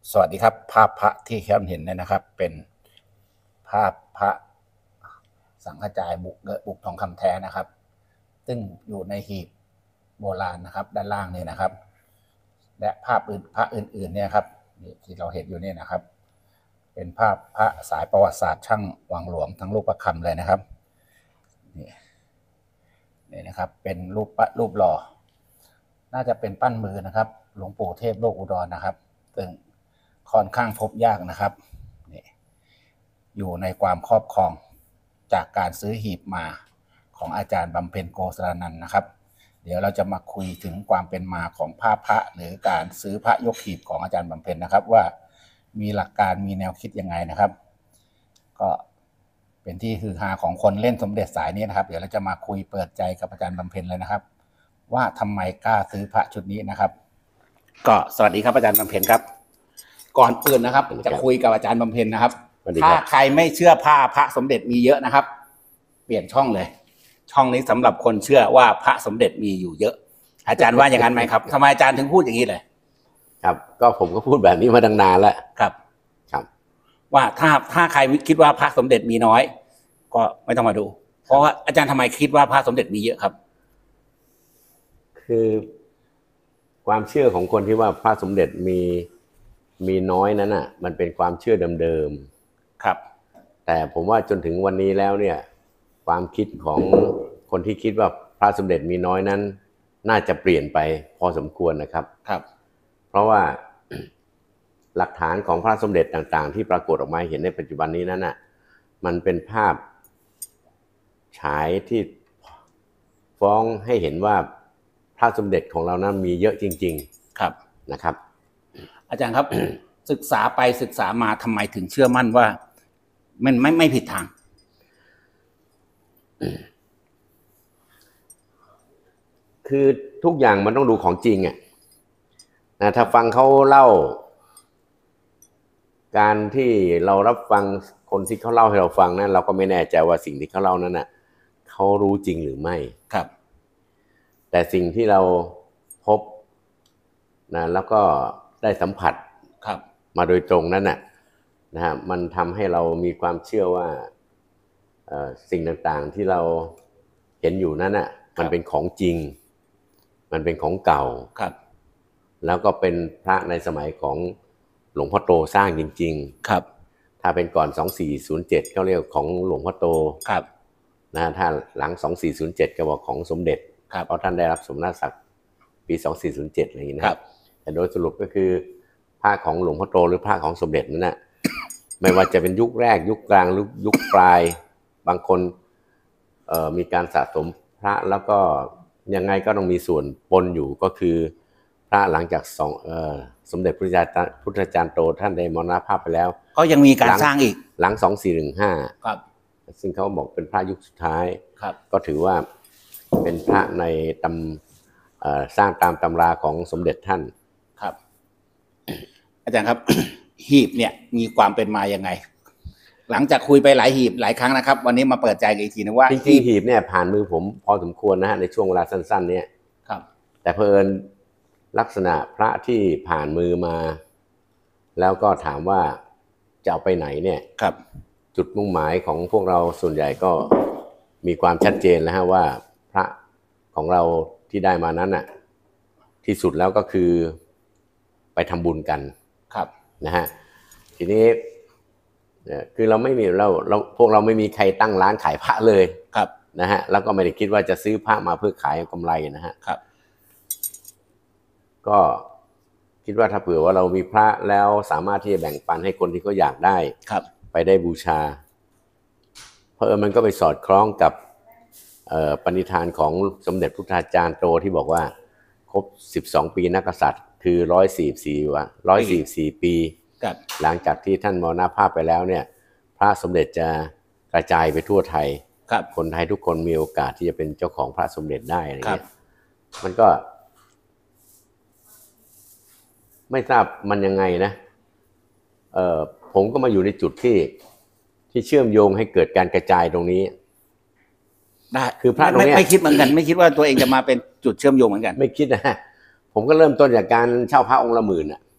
สวัสดีครับภาพพระที่ท่านเห็นเนี่ยนะครับเป็นภาพพระสังฆจายบุกทองคำแท้นะครับซึ่งอยู่ในหีบโบราณนะครับด้านล่างเนี่ยนะครับและภาพพระอื่นๆเนี่ยครับที่เราเห็นอยู่เนี่ยนะครับเป็นภาพพระสายประวัติศาสตร์ช่างวังหลวงทั้งรูปประคำเลยนะครับนี่นะครับเป็นรูปหล่อน่าจะเป็นปั้นมือนะครับหลวงปู่เทพโลกอุดรนะครับซึ่งค่อนข้างพบยากนะครับนี่อยู่ในความครอบครองจากการซื้อหีบมาของอาจารย์บำเพ็ญโกศลนันท์นะครับเดี๋ยวเราจะมาคุยถึงความเป็นมาของภาพพระหรือการซื้อพระยกหีบของอาจารย์บำเพ็ญนะครับว่ามีหลักการมีแนวคิดยังไงนะครับก็เป็นที่ฮือฮาของคนเล่นสมเด็จสายนี้นะครับเดี๋ยวเราจะมาคุยเปิดใจกับอาจารย์บำเพ็ญเลยนะครับว่าทำไมกล้าซื้อพระชุดนี้นะครับก็สวัสดีครับอาจารย์บำเพ็ญครับก่อนอื่นนะครับจะคุยกับอาจารย์บำเพ็ญนะครับถ้าใครไม่เชื่อพระสมเด็จมีเยอะนะครับเปลี่ยนช่องเลยช่องนี้สำหรับคนเชื่อว่าพระสมเด็จมีอยู่เยอะอาจารย์ว่าอย่างนั้นไหมครับทำไมอาจารย์ถึงพูดอย่างนี้เลยครับก็ผมก็พูดแบบนี้มาตั้งนานแล้วครับว่าถ้าใครคิดว่าพระสมเด็จมีน้อยก็ไม่ต้องมาดูเพราะว่าอาจารย์ทำไมคิดว่าพระสมเด็จมีเยอะครับคือความเชื่อของคนที่ว่าพระสมเด็จมีน้อยนั้นอ่ะมันเป็นความเชื่อเดิมๆครับแต่ผมว่าจนถึงวันนี้แล้วเนี่ยความคิดของคนที่คิดว่าพระสมเด็จมีน้อยนั้นน่าจะเปลี่ยนไปพอสมควรนะครับครับเพราะว่าหลักฐานของพระสมเด็จต่างๆที่ปรากฏออกมาเห็นในปัจจุบันนี้นั้นน่ะมันเป็นภาพฉายที่ฟ้องให้เห็นว่าพระสมเด็จของเรานั้นมีเยอะจริงๆครับนะครับอาจารย์ครับ ศึกษาไปศึกษามาทำไมถึงเชื่อมั่นว่ามันไม่ผิดทางคือทุกอย่างมันต้องดูของจริงอ่ะนะถ้าฟังเขาเล่าการที่เรารับฟังคนที่เขาเล่าให้เราฟังนั้นเราก็ไม่แน่ใจว่าสิ่งที่เขาเล่านั้นน่ะเขารู้จริงหรือไม่ครับแต่สิ่งที่เราพบนะแล้วก็ได้สัมผัสมาโดยตรงนั้นน่ะนะฮะมันทำให้เรามีความเชื่อว่าสิ่งต่างๆที่เราเห็นอยู่นั้นน่ะมันเป็นของจริงมันเป็นของเก่าแล้วก็เป็นพระในสมัยของหลวงพ่อโตสร้างจริงๆครับถ้าเป็นก่อน2407เขาเรียกของหลวงพ่อโตครับนะถ้าหลัง2407ก็บอกของสมเด็จเพราะท่านได้รับสมณศักดิ์ปี2407อะไรอย่างนี้นะครับแต่โดยสรุปก็คือพระของหลวงพ่อโตหรือพระของสมเด็จนั้นน่ะไม่ว่าจะเป็นยุคแรกยุคกลางหรือยุคปลายบางคนมีการสะสมพระแล้วก็ยังไงก็ต้องมีส่วนปนอยู่ก็คือพระหลังจากสมเด็จพระพุทธจารย์โตท่านได้มรณภาพไปแล้วก็ยังมีการสร้างอีกหลัง2415ครับซึ่งเขาบอกเป็นพระยุคสุดท้ายก็ถือว่าเป็นพระในสร้างตามตำราของสมเด็จท่านครับอาจารย์ครับ หีบเนี่ยมีความเป็นมายังไงหลังจากคุยไปหลายหีบหลายครั้งนะครับวันนี้มาเปิดใจอีกทีนึงว่าจริงๆหีบเนี่ยผ่านมือผมพอสมควรนะฮะในช่วงเวลาสั้นๆเนี่ยครับแต่เพิ่นลักษณะพระที่ผ่านมือมาแล้วก็ถามว่าจะเอาไปไหนเนี่ยครับจุดมุ่งหมายของพวกเราส่วนใหญ่ก็มีความชัดเจนแล้วฮะว่าพระของเราที่ได้มานั้นน่ะที่สุดแล้วก็คือไปทำบุญกันครับนะฮะทีนี้คือเราไม่มีพวกเราไม่มีใครตั้งร้านขายพระเลยครับนะฮะแล้วก็ไม่ได้คิดว่าจะซื้อพระมาเพื่อขายกำไรนะฮะครับก็คิดว่าถ้าเผื่อว่าเรามีพระแล้วสามารถที่จะแบ่งปันให้คนที่เขาอยากได้ไปได้บูชาเพราะมันก็ไปสอดคล้องกับปณิธานของสมเด็จพุทธาจารย์โตที่บอกว่าครบ12ปีนักกษัตริย์คือ144ปีหลังจากที่ท่านมรณภาพไปแล้วเนี่ยพระสมเด็จจะกระจายไปทั่วไทยคนไทยทุกคนมีโอกาสที่จะเป็นเจ้าของพระสมเด็จได้อะไรเงี้ยมันก็ไม่ทราบมันยังไงนะผมก็มาอยู่ในจุดที่เชื่อมโยงให้เกิดการกระจายตรงนี้ได้คือพระตรงนี้ไม่คิดเหมือนกันไม่คิดว่าตัวเองจะมาเป็นจุดเชื่อมโยงเหมือนกันไม่คิดนะผมก็เริ่มต้นจากการเช่าพระองค์ละหมื่นอ่ะครับ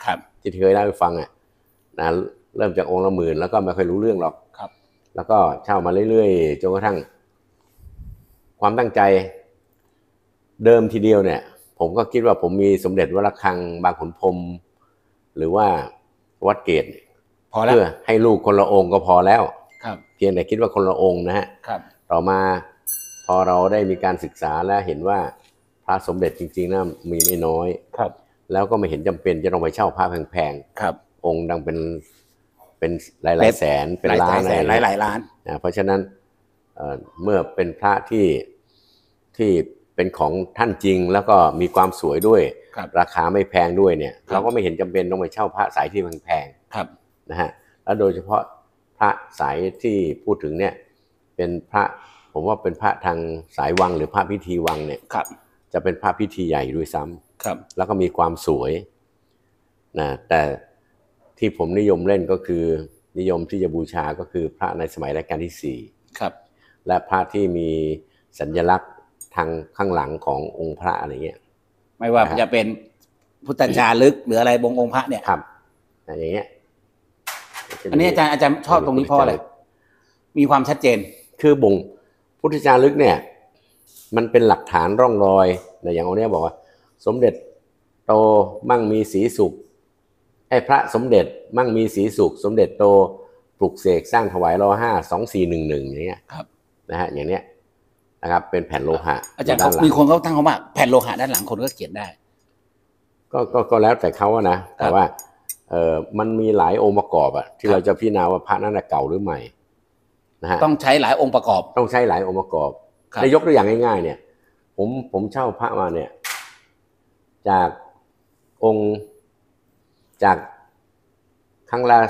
ที่เคยเล่าให้ฟังนะเริ่มจากองค์ละ10,000แล้วก็ไม่ค่อยรู้เรื่องหรอกครับแล้วก็เช่ามาเรื่อยๆจนกระทั่งความตั้งใจเดิมทีเดียวเนี่ยผมก็คิดว่าผมมีสมเด็จวัดระฆังบางขุนพรหมหรือว่าวัดเกตพอแล้วเพื่อให้ลูกคนละองค์ก็พอแล้วครับเพียงแต่คิดว่าคนละองค์นะฮะครับต่อมาพอเราได้มีการศึกษาและเห็นว่าพระสมเด็จจริงๆนะมีไม่น้อยครับแล้วก็ไม่เห็นจำเป็นจะต้องไปเช่าพระแพงๆครับองค์ดังเป็นหลายๆแสนเป็นล้านอะไรหลายล้านเพราะฉะนั้นเมื่อเป็นพระที่เป็นของท่านจริงแล้วก็มีความสวยด้วยราคาไม่แพงด้วยเนี่ยเราก็ไม่เห็นจำเป็นต้องไปเช่าพระสายที่แพงๆนะฮะแล้วโดยเฉพาะพระสายที่พูดถึงเนี่ยเป็นพระผมว่าเป็นพระทางสายวังหรือพระพิธีวังเนี่ยจะเป็นพระพิธีใหญ่ด้วยซ้ำแล้วก็มีความสวยนะแต่ที่ผมนิยมเล่นก็คือนิยมที่จะบูชาก็คือพระในสมัยรัชกาลที่4และพระที่มีสัญลักษณ์ทางข้างหลังขององค์พระอะไรเงี้ยไม่ว่าจะเป็นพุทธจารึกหรืออะไรบงองค์พระเนี่ยครับอย่างเงี้ยอันนี้อาจารย์ชอบตรงนี้เพราะอะไรมีความชัดเจนคือบงพุทธจารึกเนี่ยมันเป็นหลักฐานร่องรอยนะอย่างอันนี้บอกว่าสมเด็จโตมั่งมีศรีสุขให้พระสมเด็จมั่งมีศรีสุขสมเด็จโตปลุกเสกสร้างถวายร.5 2411อย่างเงี้ยนะฮะอย่างเนี้ยนะครับเป็นแผ่นโลหะอาจารย์มีคนเขาตั้งเขาว่าแผ่นโลหะด้านหลังคนก็เขียนได้ก็แล้วแต่เขานะแต่ว่ามันมีหลายองค์ประกอบที่เราจะพิจารณาว่าพระนั้นเก่าหรือใหม่นะฮะต้องใช้หลายองค์ประกอบต้องใช้หลายองค์ประกอบในยกตัวอย่างง่ายๆเนี่ยผมเช่าพระมาเนี่ยจากองค์จากครั้งละ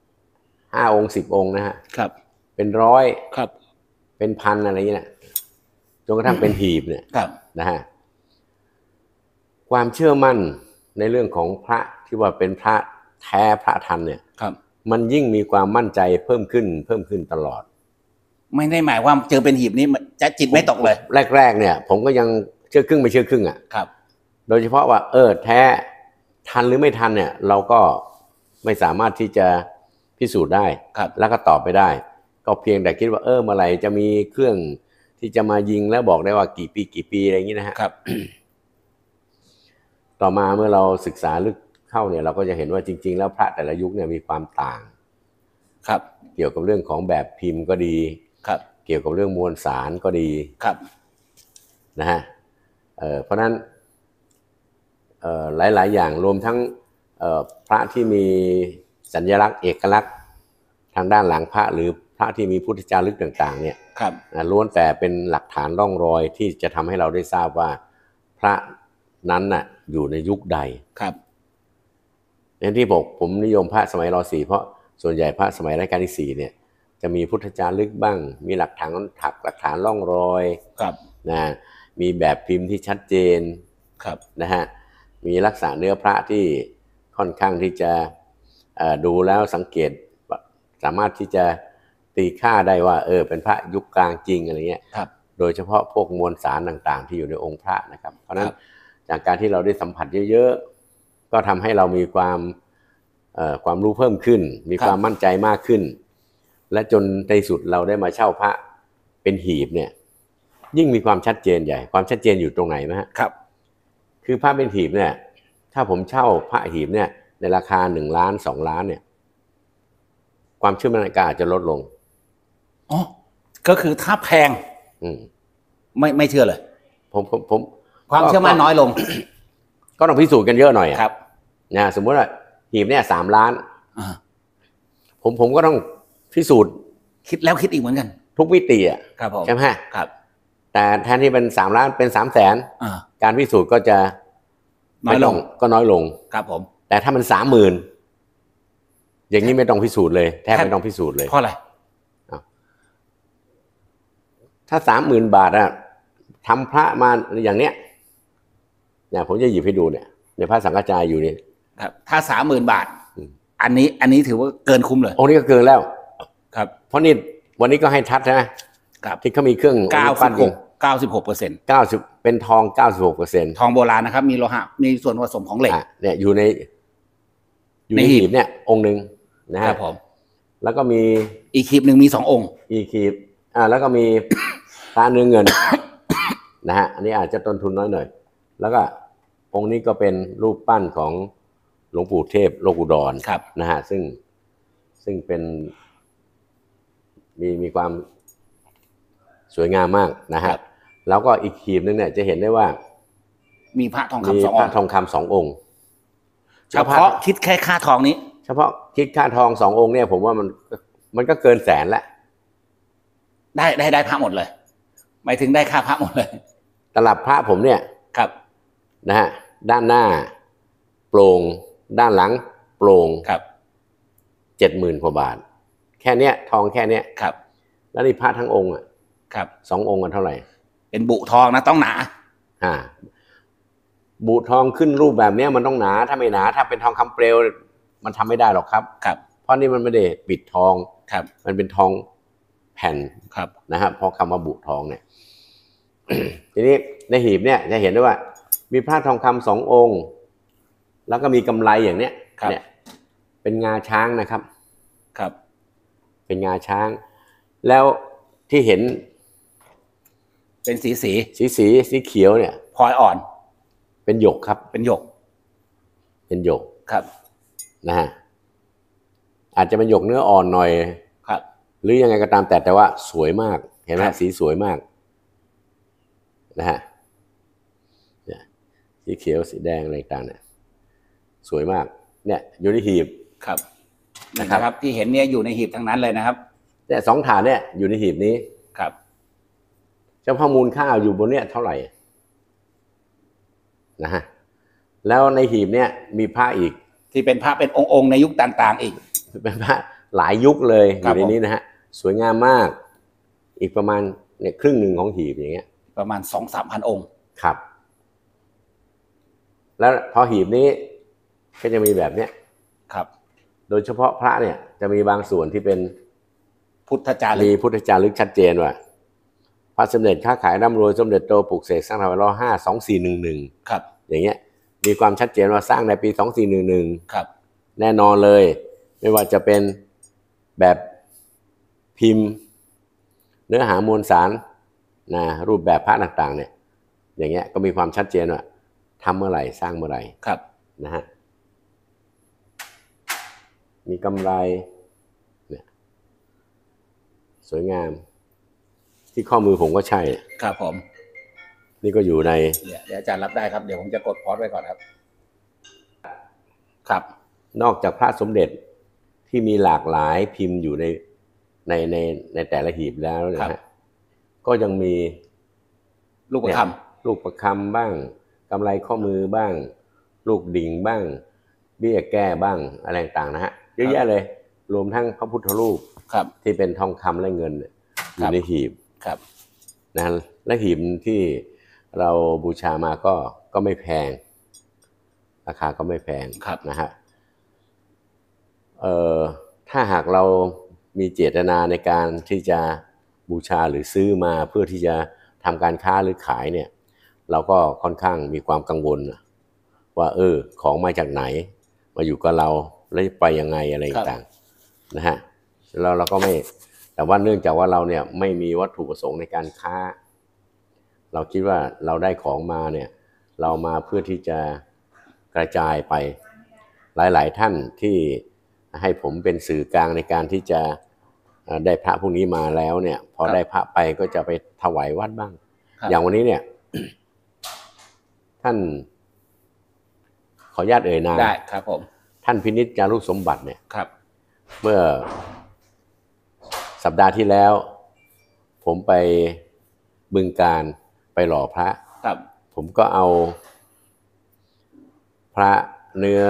5 องค์10 องค์นะฮะเป็น100เป็นพันอะไรอย่างเงี้ยจนกระทั่งเป็นหีบเนี่ยนะฮะความเชื่อมั่นในเรื่องของพระที่ว่าเป็นพระแท้พระทันเนี่ยมันยิ่งมีความมั่นใจเพิ่มขึ้นตลอดไม่ได้หมายว่าเจอเป็นหีบนี้จะจิตไม่ตกเลยแรกเนี่ยผมก็ยังเชื่อครึ่งไม่เชื่อครึ่งโดยเฉพาะว่าแท้ทันหรือไม่ทันเนี่ยเราก็ไม่สามารถที่จะพิสูจน์ได้แล้วก็ตอบไปได้ก็เพียงแต่คิดว่าเมื่อไหร่จะมีเครื่องที่จะมายิงแล้วบอกได้ว่ากี่ปีอะไรอย่างนี้นะฮะต่อมาเมื่อเราศึกษาลึกเข้าเนี่ยเราก็จะเห็นว่าจริงๆแล้วพระแต่ละยุคเนี่ยมีความต่างเกี่ยวกับเรื่องของแบบพิมพ์ก็ดีเกี่ยวกับเรื่องมวลสารก็ดีนะฮะเพราะนั้นหลายๆอย่างรวมทั้งพระที่มีสัญลักษณ์เอกลักษณ์ทางด้านหลังพระหรือพระที่มีพุทธจารึกต่างๆเนี่ยล้วนแต่เป็นหลักฐานร่องรอยที่จะทำให้เราได้ทราบว่าพระนั้นน่ะอยู่ในยุคใดอย่างที่บอกผมนิยมพระสมัยร.4เพราะส่วนใหญ่พระสมัยรัชกาลที่4เนี่ยจะมีพุทธจารึกบ้างมีหลักฐานร่องรอยนะมีแบบพิมพ์ที่ชัดเจนนะฮะมีลักษณะเนื้อพระที่ค่อนข้างที่จะดูแล้วสังเกตสามารถที่จะตีค่าได้ว่าเป็นพระยุคกลางจริงอะไรเงี้ยโดยเฉพาะพวกมวลสารต่างๆที่อยู่ในองค์พระนะครับเพราะฉะนั้นจากการที่เราได้สัมผัสเยอะๆก็ทำให้เรามีความรู้เพิ่มขึ้นมีความมั่นใจมากขึ้นและจนในสุดเราได้มาเช่าพระเป็นหีบเนี่ยยิ่งมีความชัดเจนใหญ่ความชัดเจนอยู่ตรงไหนไหมครับคือพระเป็นหีบเนี่ยถ้าผมเช่าพระหีบเนี่ยในราคา1 ล้าน2 ล้านเนี่ยความเชื่อมั่นอาจจะลดลงก็คือถ้าแพงไม่เชื่อเลยผมความเชื่อมั่นน้อยลงก็ต้องพิสูจน์กันเยอะหน่อยครับนะสมมติว่าหีบเนี่ย3 ล้านผมก็ต้องพิสูจน์คิดแล้วคิดอีกเหมือนกันทุกมิติใช่ไหมครับแต่แทนที่เป็น3 ล้านเป็น300,000การพิสูจน์ก็จะน้อยลงครับผมแต่ถ้ามัน30,000อย่างนี้ไม่ต้องพิสูจน์เลยแทบไม่ต้องพิสูจน์เลยเพราะอะไรถ้า30,000 บาททำพระมาอย่างเนี้ยผมจะหยิบให้ดูเนี่ยในพระสังฆจายอยู่นี่ครับถ้า30,000 บาทอันนี้ถือว่าเกินคุ้มเลยนี้ก็เกินแล้วครับเพราะนี่วันนี้ก็ให้ทัดนะที่เขามีเครื่อง 96% เป็นทอง 96% ทองโบราณนะครับมีโลหะมีส่วนผสมของเหล็กเนี่ยอยู่ในอยู่ในหีบเนี่ยองค์หนึ่งนะฮะครับผมแล้วก็มีอีกหีบหนึ่งมี2 องค์อีกหีบแล้วก็มี พระเนื้อเงิน นะฮะอันนี้อาจจะต้นทุนน้อยหน่อยแล้วก็องค์นี้ก็เป็นรูปปั้นของหลวงปู่เทพโลกอุดรนะฮะซึ่งเป็นมีความสวยงามมากนะฮะแล้วก็อีกหีบนึงเนี่ยจะเห็นได้ว่ามีพระทองคำ 2 มีองพระค์ทองคำ2 องค์เฉพาะคิดแค่ค่าทองนี้เฉพาะคิดค่าทอง2 องค์เนี่ยผมว่ามันก็เกินแสนละได้พระหมดเลยหมายถึงได้ค่าพระหมดเลยตลับพระผมเนี่ยครับนะฮะด้านหน้าโปร่งด้านหลังโปร่งครับ 70,000 กว่าบาทแค่เนี้ยทองแค่เนี้ยครับแล้วนี่พระทั้งองค์อ่ะครับ 2 องค์กันเท่าไหร่เป็นบุทองนะต้องหนาบุทองขึ้นรูปแบบเนี้ยมันต้องหนาถ้าไม่หนาถ้าเป็นทองคำเปลวมันทำไม่ได้หรอกครับครับเพราะนี่มันไม่ได้ปิดทองครับมันเป็นทองแผ่นครับนะฮะพอคำว่าบุทองเนี่ย ทีนี้ในหีบเนี่ยจะเห็นได้ว่า มีพระทองคำ2 องค์ แล้วก็มีกำไรอย่างเนี้ยเนี่ยเป็นงาช้างนะครับครับเป็นงาช้าง แล้วที่เห็นเป็นสีสีเขียวเนี่ยพลอยอ่อนเป็นหยกครับเป็นหยกเป็นหยกครับนะฮะอาจจะเป็นหยกเนื้ออ่อนหน่อยครับหรือยังไงก็ตามแต่ว่าสวยมากเห็นไหมครับสีสวยมากนะฮะเนี่ยสีเขียวสีแดงอะไรต่างเนี่ยสวยมากเนี่ยอยู่ในหีบครับนะนะครับ ครับที่เห็นเนี่ยอยู่ในหีบทั้งนั้นเลยนะครับเนี่ย2 ถาดเนี่ยอยู่ในหีบนี้ครับเฉพาะมูลค่าอยู่บนเนี่ยเท่าไหร่นะฮะแล้วในหีบเนี่ยมีพระอีกที่เป็นพระเป็นองค์ในยุคต่างๆอีกเป็นพระหลายยุคเลยอครับยู่ในนี้นะฮะสวยงามมากอีกประมาณเนี่ยครึ่งหนึ่งของหีบอย่างเงี้ยประมาณ 2-3 พัน องค์ครับ แล้วพอหีบนี้ก็จะมีแบบเนี้ยครับโดยเฉพาะพระเนี่ยจะมีบางส่วนที่เป็นพุทธจารีมีพุทธจารึกชัดเจนว่าพระสมเด็จค้าขายร่ำรวยสมเด็จโตปลุกเสกสร้างธรรม52411 ครับอย่างเงี้ยมีความชัดเจนว่าสร้างในปี2411 ครับแน่นอนเลยไม่ว่าจะเป็นแบบพิมพ์เนื้อหามวลสารนะรูปแบบพระต่างๆเนี่ยอย่างเงี้ยก็มีความชัดเจนว่าทำเมื่อไหร่สร้างเมื่อไหร่ครับนะฮะมีกำไรเนี่ยสวยงามที่ข้อมือผมก็ใช่ครับผมนี่ก็อยู่ในเดี๋ยวอาจารย์รับได้ครับเดี๋ยวผมจะกดพอสไว้ก่อนครับ ครับนอกจากพระสมเด็จที่มีหลากหลายพิมพ์อยู่ในแต่ละหีบแล้วนะฮะก็ยังมีลูกประคลูกประคำบ้างกำไรข้อมือบ้าง ลูกดิ่งบ้าง เบี้ยแก้บ้างอะไรต่างๆนะฮะเยอะแยะเลยรวมทั้งพระพุทธรูปำครับที่เป็นทองคำและเงินอยู่ในหีบครับนะและหีบที่เราบูชามาก็ไม่แพงราคาก็ไม่แพงครับนะฮะถ้าหากเรามีเจตนาในการที่จะบูชาหรือซื้อมาเพื่อที่จะทำการค้าหรือขายเนี่ยเราก็ค่อนข้างมีความกังวลว่าของมาจากไหนมาอยู่กับเราแล้วไปยังไงอะไรต่างๆนะฮะเราก็ไม่แต่ว่าเนื่องจากว่าเราเนี่ยไม่มีวัตถุประสงค์ในการค้าเราคิดว่าเราได้ของมาเนี่ยเรามาเพื่อที่จะกระจายไปหลายๆท่านที่ให้ผมเป็นสื่อกลางในการที่จะได้พระพวกนี้มาแล้วเนี่ยพอได้พระไปก็จะไปถวายวัดบ้างอย่างวันนี้เนี่ย ท่านขออนุญาตเอ่ยนามได้ครับผมท่านพินิจจารุสมบัติเนี่ยครับเมื่อสัปดาห์ที่แล้ว ผมไปบึงการไปหล่อพระครับผมก็เอาพระเนื้อ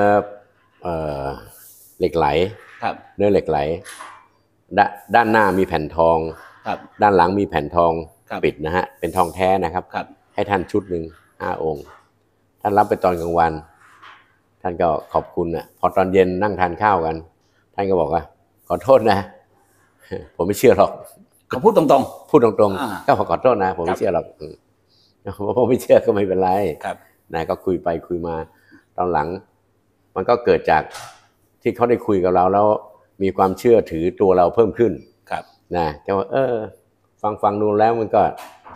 เหล็กไหลครับเนื้อเหล็กไหลด้านหน้ามีแผ่นทองครับด้านหลังมีแผ่นทองครับปิดนะฮะเป็นทองแท้นะครับครับให้ท่านชุดหนึ่ง5 องค์ท่านรับไปตอนกลางวันท่านก็ขอบคุณพอตอนเย็นนั่งทานข้าวกันท่านก็บอกว่าขอโทษนะ ผมไม่เชื่อหรอกเขาพูดตรงพูดตรงๆก็ขอโทษนะผมครัไม่บเชื่อหรอกผมไม่เชื่อก็ไม่เป็นไรๆ ครับนะก็คุยไปคุยมาตอนหลังมันก็เกิดจากที่เขาได้คุยกับเราแล้วมีความเชื่อถือตัวเราเพิ่มขึ้นครับนะแกว่าฟังดูแล้วมันก็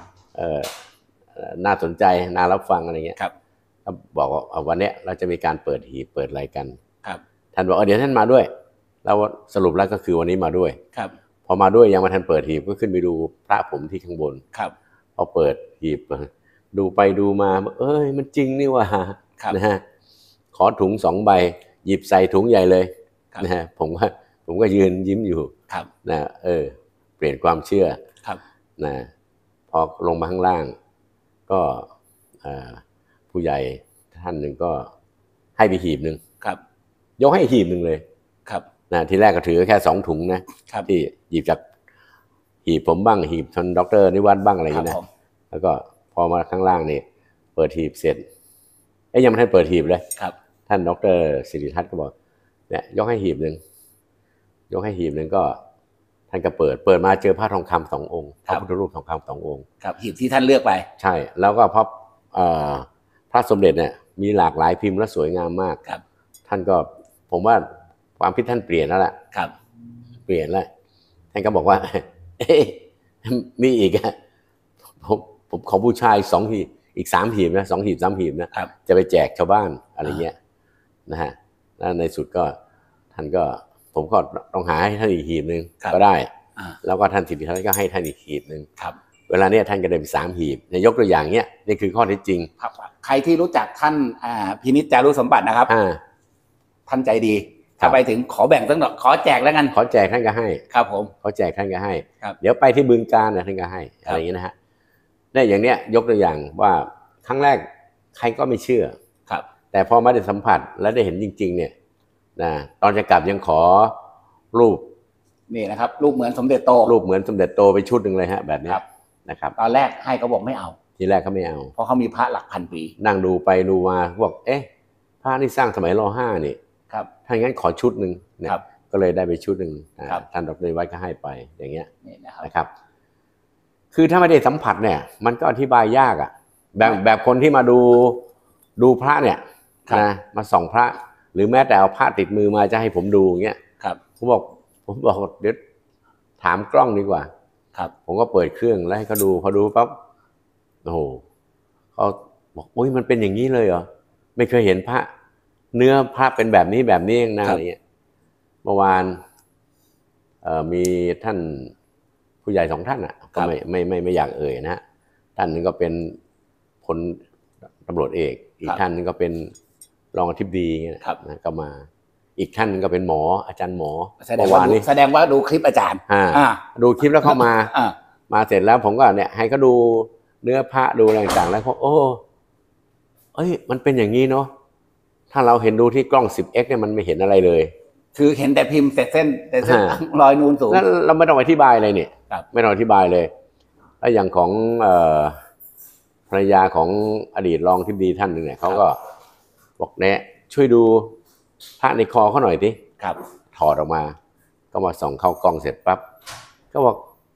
น่าสนใจน่ารับฟังอะไรเงี้ยครับก็บอกว่าวันเนี้ยเราจะมีการเปิดหีบเปิดอะไรกันครับท่านบอกเดี๋ยวท่านมาด้วยแล้วสรุปแล้วก็คือวันนี้มาด้วยครับพอมาด้วยยังมาทันเปิดหีบก็ขึ้นไปดูพระผมที่ข้างบนครับพอเปิดหีบดูไปดูมามันจริงนี่ว่านะฮะขอถุง2 ใบหยิบใส่ถุงใหญ่เลยนะฮะผมก็ยืนยิ้มอยู่นะเปลี่ยนความเชื่อนะพอลงมาข้างล่างก็ผู้ใหญ่ท่านหนึ่งก็ให้ไปหีบหนึ่งยกให้หีบหนึ่งเลยนะทีแรกก็ถือแค่2 ถุงนะที่หยิบจากหีบผมบ้างหีบท่านดร.นิวัฒน์บ้างอะไรอย่างนี้นะแล้วก็พอมาข้างล่างนี่เปิดหีบเสร็จยังไม่ทันเปิดหีบเลยท่านดร.ศิริทัศน์ก็บอกเนี่ยยกให้หีบหนึ่งก็ท่านก็เปิดมาเจอพระทองคำ2 องค์พระพุทธรูปทองคำ2 องค์หีบที่ท่านเลือกไปใช่แล้วก็พระสมเด็จเนี่ยมีหลากหลายพิมพ์และสวยงามมากท่านก็ผมว่าความคิดท่านเปลี่ยนแล้วแหละเปลี่ยนแล้วท่านก็บอกว่ามีอีกผมขอบูชาอีก2 หีบอีก3 หีบนะ2 หีบ 3 หีบนะจะไปแจกชาวบ้านอะไรเงี้ยนะฮะแล้วในสุดก็ท่านก็ผมก็ต้องหาให้ท่านอีกหีบหนึ่งก็ได้แล้วก็ท่านสิทธิทัศน์ก็ให้ท่านอีกหีบหนึ่งเวลาเนี้ยท่านก็ได้ไป3 หีบในยกตัวอย่างเนี้ยนี่คือข้อเท็จจริงใครที่รู้จักท่านพินิจจารุสมบัตินะครับท่านใจดีถ้าไปถึงขอแบ่งสักหน่อยขอแจกแล้วกันขอแจกท่านก็ให้ครับผมขอแจกท่านก็ให้เดี๋ยวไปที่บึงกาฬท่านก็ให้อะไรอย่างนี้นะฮะได้อย่างเนี้ยยกตัวอย่างว่าครั้งแรกใครก็ไม่เชื่อแต่พอมาได้สัมผัสและได้เห็นจริงๆเนี่ยนะตอนจะกลับยังขอรูปนี่นะครับรูปเหมือนสมเด็จโตไปชุดหนึ่งเลยฮะแบบนี้นะครับตอนแรกให้เขาบอกไม่เอาทีแรกเขาไม่เอาเพราะเขามีพระหลักพันปีนั่งดูไปดูมาบอกพระนี่สร้างสมัยร.5นี่ถ้างั้นขอชุดหนึ่งก็เลยได้ไปชุดหนึ่งท่านดร.วัดก็ให้ไปอย่างเงี้ยนะครับคือถ้าไม่ได้สัมผัสเนี่ยมันก็อธิบายยากอ่ะแบบคนที่มาดูพระเนี่ยนะมาส่องพระหรือแม้แต่เอาพระติดมือมาจะให้ผมดูอย่างเงี้ยผมบอกเดี๋ยวถามกล้องดีกว่าผมก็เปิดเครื่องแล้วให้เขาดูพอดูปั๊บโอ้โหเขาบอกโอ้ยมันเป็นอย่างนี้เลยเหรอไม่เคยเห็นพระเนื้อพระเป็นแบบนี้เองนะอะไรเงี้ยเมื่อวานมีท่านผู้ใหญ่2 ท่านอ่ะก็ไม่อยากเอ่ยนะท่านนึงก็เป็นพลตำรวจเอกอีกท่านนึงก็เป็นรองอธิบดีนะก็มาอีกท่านนึงก็เป็นหมออาจารย์หมอแสดงว่าดูคลิปอาจารย์ดูคลิปแล้วเข้ามาเสร็จแล้วผมก็เนี่ยให้เขาดูเนื้อพระดูอะไรต่างๆแล้วเขามันเป็นอย่างนี้เนาะถ้าเราเห็นดูที่กล้อง 10x เนี่ยมันไม่เห็นอะไรเลยคือเห็นแต่พิมพ์เส้นรอยนูนสูงแล้วเราไม่ต้องอธิบายเลยเนี่ยไม่ต้องอธิบายเลยแล้วอย่างของภรรยาของอดีตรองอธิบดีท่านหนึ่งเนี่ยเขาก็บอกเนี่ยช่วยดูพระในคอเขาหน่อยดิถอดออกมาก็มาส่องเข้ากล้องเสร็จปั๊บก็บอก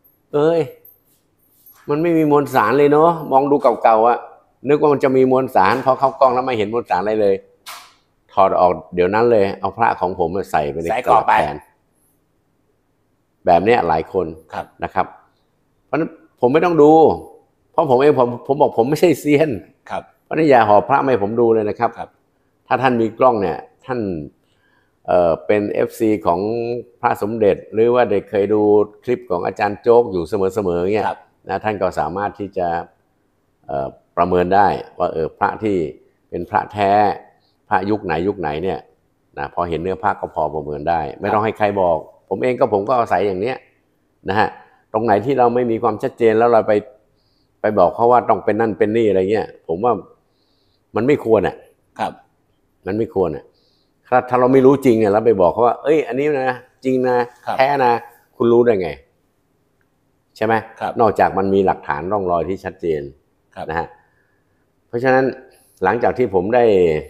มันไม่มีมวลสารเลยเนาะมองดูเก่าๆอะนึกว่ามันจะมีมวลสารพอเข้ากล้องแล้วไม่เห็นมวลสารอะไรเลยถอดออกเดี๋ยวนั้นเลยเอาพระของผมใส่ไปในกรอบแทนแบบนี้หลายคนนะครับเพราะนั้นผมไม่ต้องดูเพราะผมเองผมบอกผมไม่ใช่เซียนเพราะนั้นอย่าห่อพระไม่ผมดูเลยนะครับถ้าท่านมีกล้องเนี่ยท่านเป็น FC ของพระสมเด็จหรือว่าได้เคยดูคลิปของอาจารย์โจ๊กอยู่เสมอๆเงี้ยนะท่านก็สามารถที่จะประเมินได้ว่าพระที่เป็นพระแท้พระยุคไหนเนี่ยนะพอเห็นเนื้อพระก็พอประเมินได้ไม่ต้องให้ใครบอกผมเองผมก็อาศัยอย่างเนี้ยนะฮะตรงไหนที่เราไม่มีความชัดเจนแล้วเราไปบอกเขาว่าต้องเป็นนั่นเป็นนี่อะไรเงี้ยผมว่ามันไม่ควรอ่ะมันไม่ควรอ่ะถ้าเราไม่รู้จริงเนี่ยเราไปบอกเขาว่าอันนี้นะจริงนะแท้นะคุณรู้ได้ไงใช่ไหมนอกจากมันมีหลักฐานร่องรอยที่ชัดเจนนะฮะเพราะฉะนั้นหลังจากที่ผมได้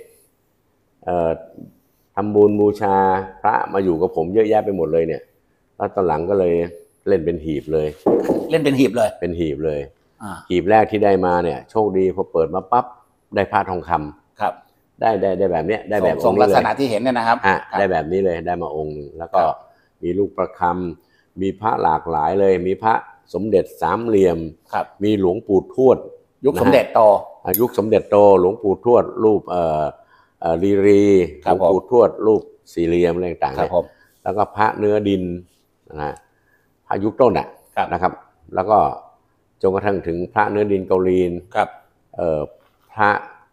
ทำบุญบูชาพระมาอยู่กับผมเยอะแยะไปหมดเลยเนี่ยแล้วตอนหลังก็เลยเล่นเป็นหีบเลยเป็นหีบหีบแรกที่ได้มาเนี่ยโชคดีพอเปิดมาปั๊บได้พระทองคำได้แบบเนี้ยได้แบบอทรง งค์ลันี้กเลษยณะที่เห็นเนี่ยนะครับได้แบบนี้เลยได้มาองค์หนึ่งแล้วก็ครับมีลูกประคำมีพระหลากหลายเลยมีพระสมเด็จสามเหลี่ยมครับมีหลวงปู่ทวดยุคสมเด็จโตยุคสมเด็จโตหลวงปู่ทวดรูปลีคหลรับวงปู่ทวดรูปสี่เหลี่ยมอะไรต่างๆครัเนี่บยผมแล้วก็พระเนื้อดินนะฮะพระยุคต้นนะครับ แล้วก็จนกระทั่งถึงพระเนื้อดินเกาลีนครับพระ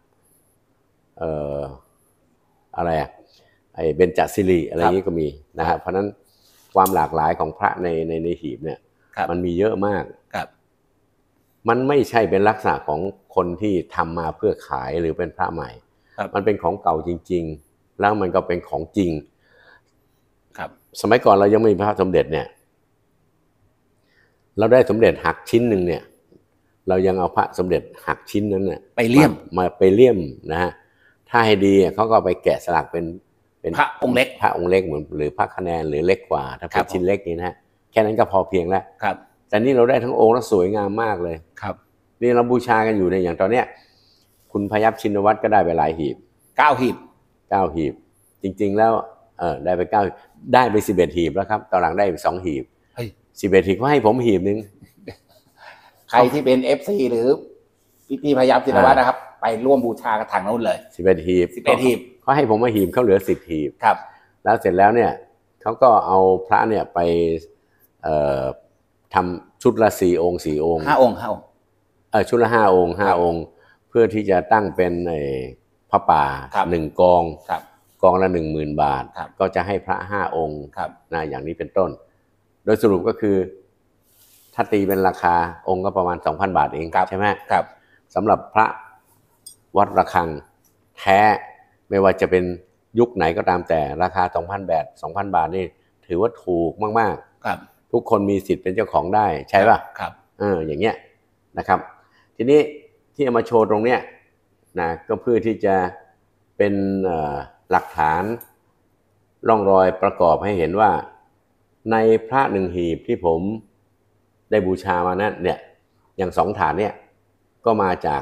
อะไรไอ้เบญจศิริอะไรอย่างนี้ก็มีนะฮะเพราะฉะนั้นความหลากหลายของพระในหีบเนี่ยมันมีเยอะมากครับมันไม่ใช่เป็นลักษณะของคนที่ทำมาเพื่อขายหรือเป็นพระใหม่ มันเป็นของเก่าจริงๆแล้วมันก็เป็นของจริงครับสมัยก่อนเรายังไม่มีพระสมเด็จเนี่ยเราได้สมเด็จหักชิ้นหนึ่งเนี่ยเรายังเอาพระสมเด็จหักชิ้นนั้นเนี่ยไปเลี่ยมมาไปเลี่ยมนะฮะถ้าให้ดีเขาก็ไปแกะสลักเป็นพระองค์เล็กพระองค์เล็กเหมือนหรือพระคะแนนหรือเล็กกว่าถ้าครัเป็นบชิ้นเล็กนี่นะฮะแค่นั้นก็พอเพียงแล้วครับแต่นี่เราได้ทั้งองค์แล้วสวยงามมากเลยครับนี่เราบูชากันอยู่ในอย่างตอนเนี้ยคุณพยัพชินวัตรก็ได้ไปหลายหีบ 9 หีบ 9 หีบจริงๆแล้วได้ไป9ได้ไป11 หีบแล้วครับตอนหลังได้อีก2 หีบเฮ้ย 11 หีบเขาให้ผมหีบนึงใครที่เป็น FC หรือพี่พยัพชินวัตรนะครับ ไปร่วมบูชากระถางนู้นเลย 11 หีบ 11 หีบเขาให้ผมมาหีบเขาเหลือ10 หีบครับแล้วเสร็จแล้วเนี่ยเขาก็เอาพระเนี่ยไปทำชุดละ4 องค์4 องค์ 5 องค์5 องค์ชุดละ5 องค์5 องค์ เพื่อที่จะตั้งเป็นพระป่าครับ 1 กองครับกองละ 10,000 บาทครับก็จะให้พระ5 องค์ครับนะอย่างนี้เป็นต้น โดยสรุปก็คือถ้าตีเป็นราคาองค์ก็ประมาณ 2,000 บาทเองใช่ไหมครับสำหรับพระวัดระฆังแท้ไม่ว่าจะเป็นยุคไหนก็ตามแต่ราคา 2,000 บาท 2,000 บาทนี่ถือว่าถูกมากครับๆทุกคนมีสิทธิ์เป็นเจ้าของได้ใช่ป่ะครับอย่างเงี้ยนะครับทีนี้ที่เอามาโชว์ตรงเนี้ยนะก็เพื่อที่จะเป็นหลักฐานร่องรอยประกอบให้เห็นว่าในพระ1 หีบที่ผมได้บูชามานั้นเนี่ยอย่าง2 ถาดเนี่ยก็มาจาก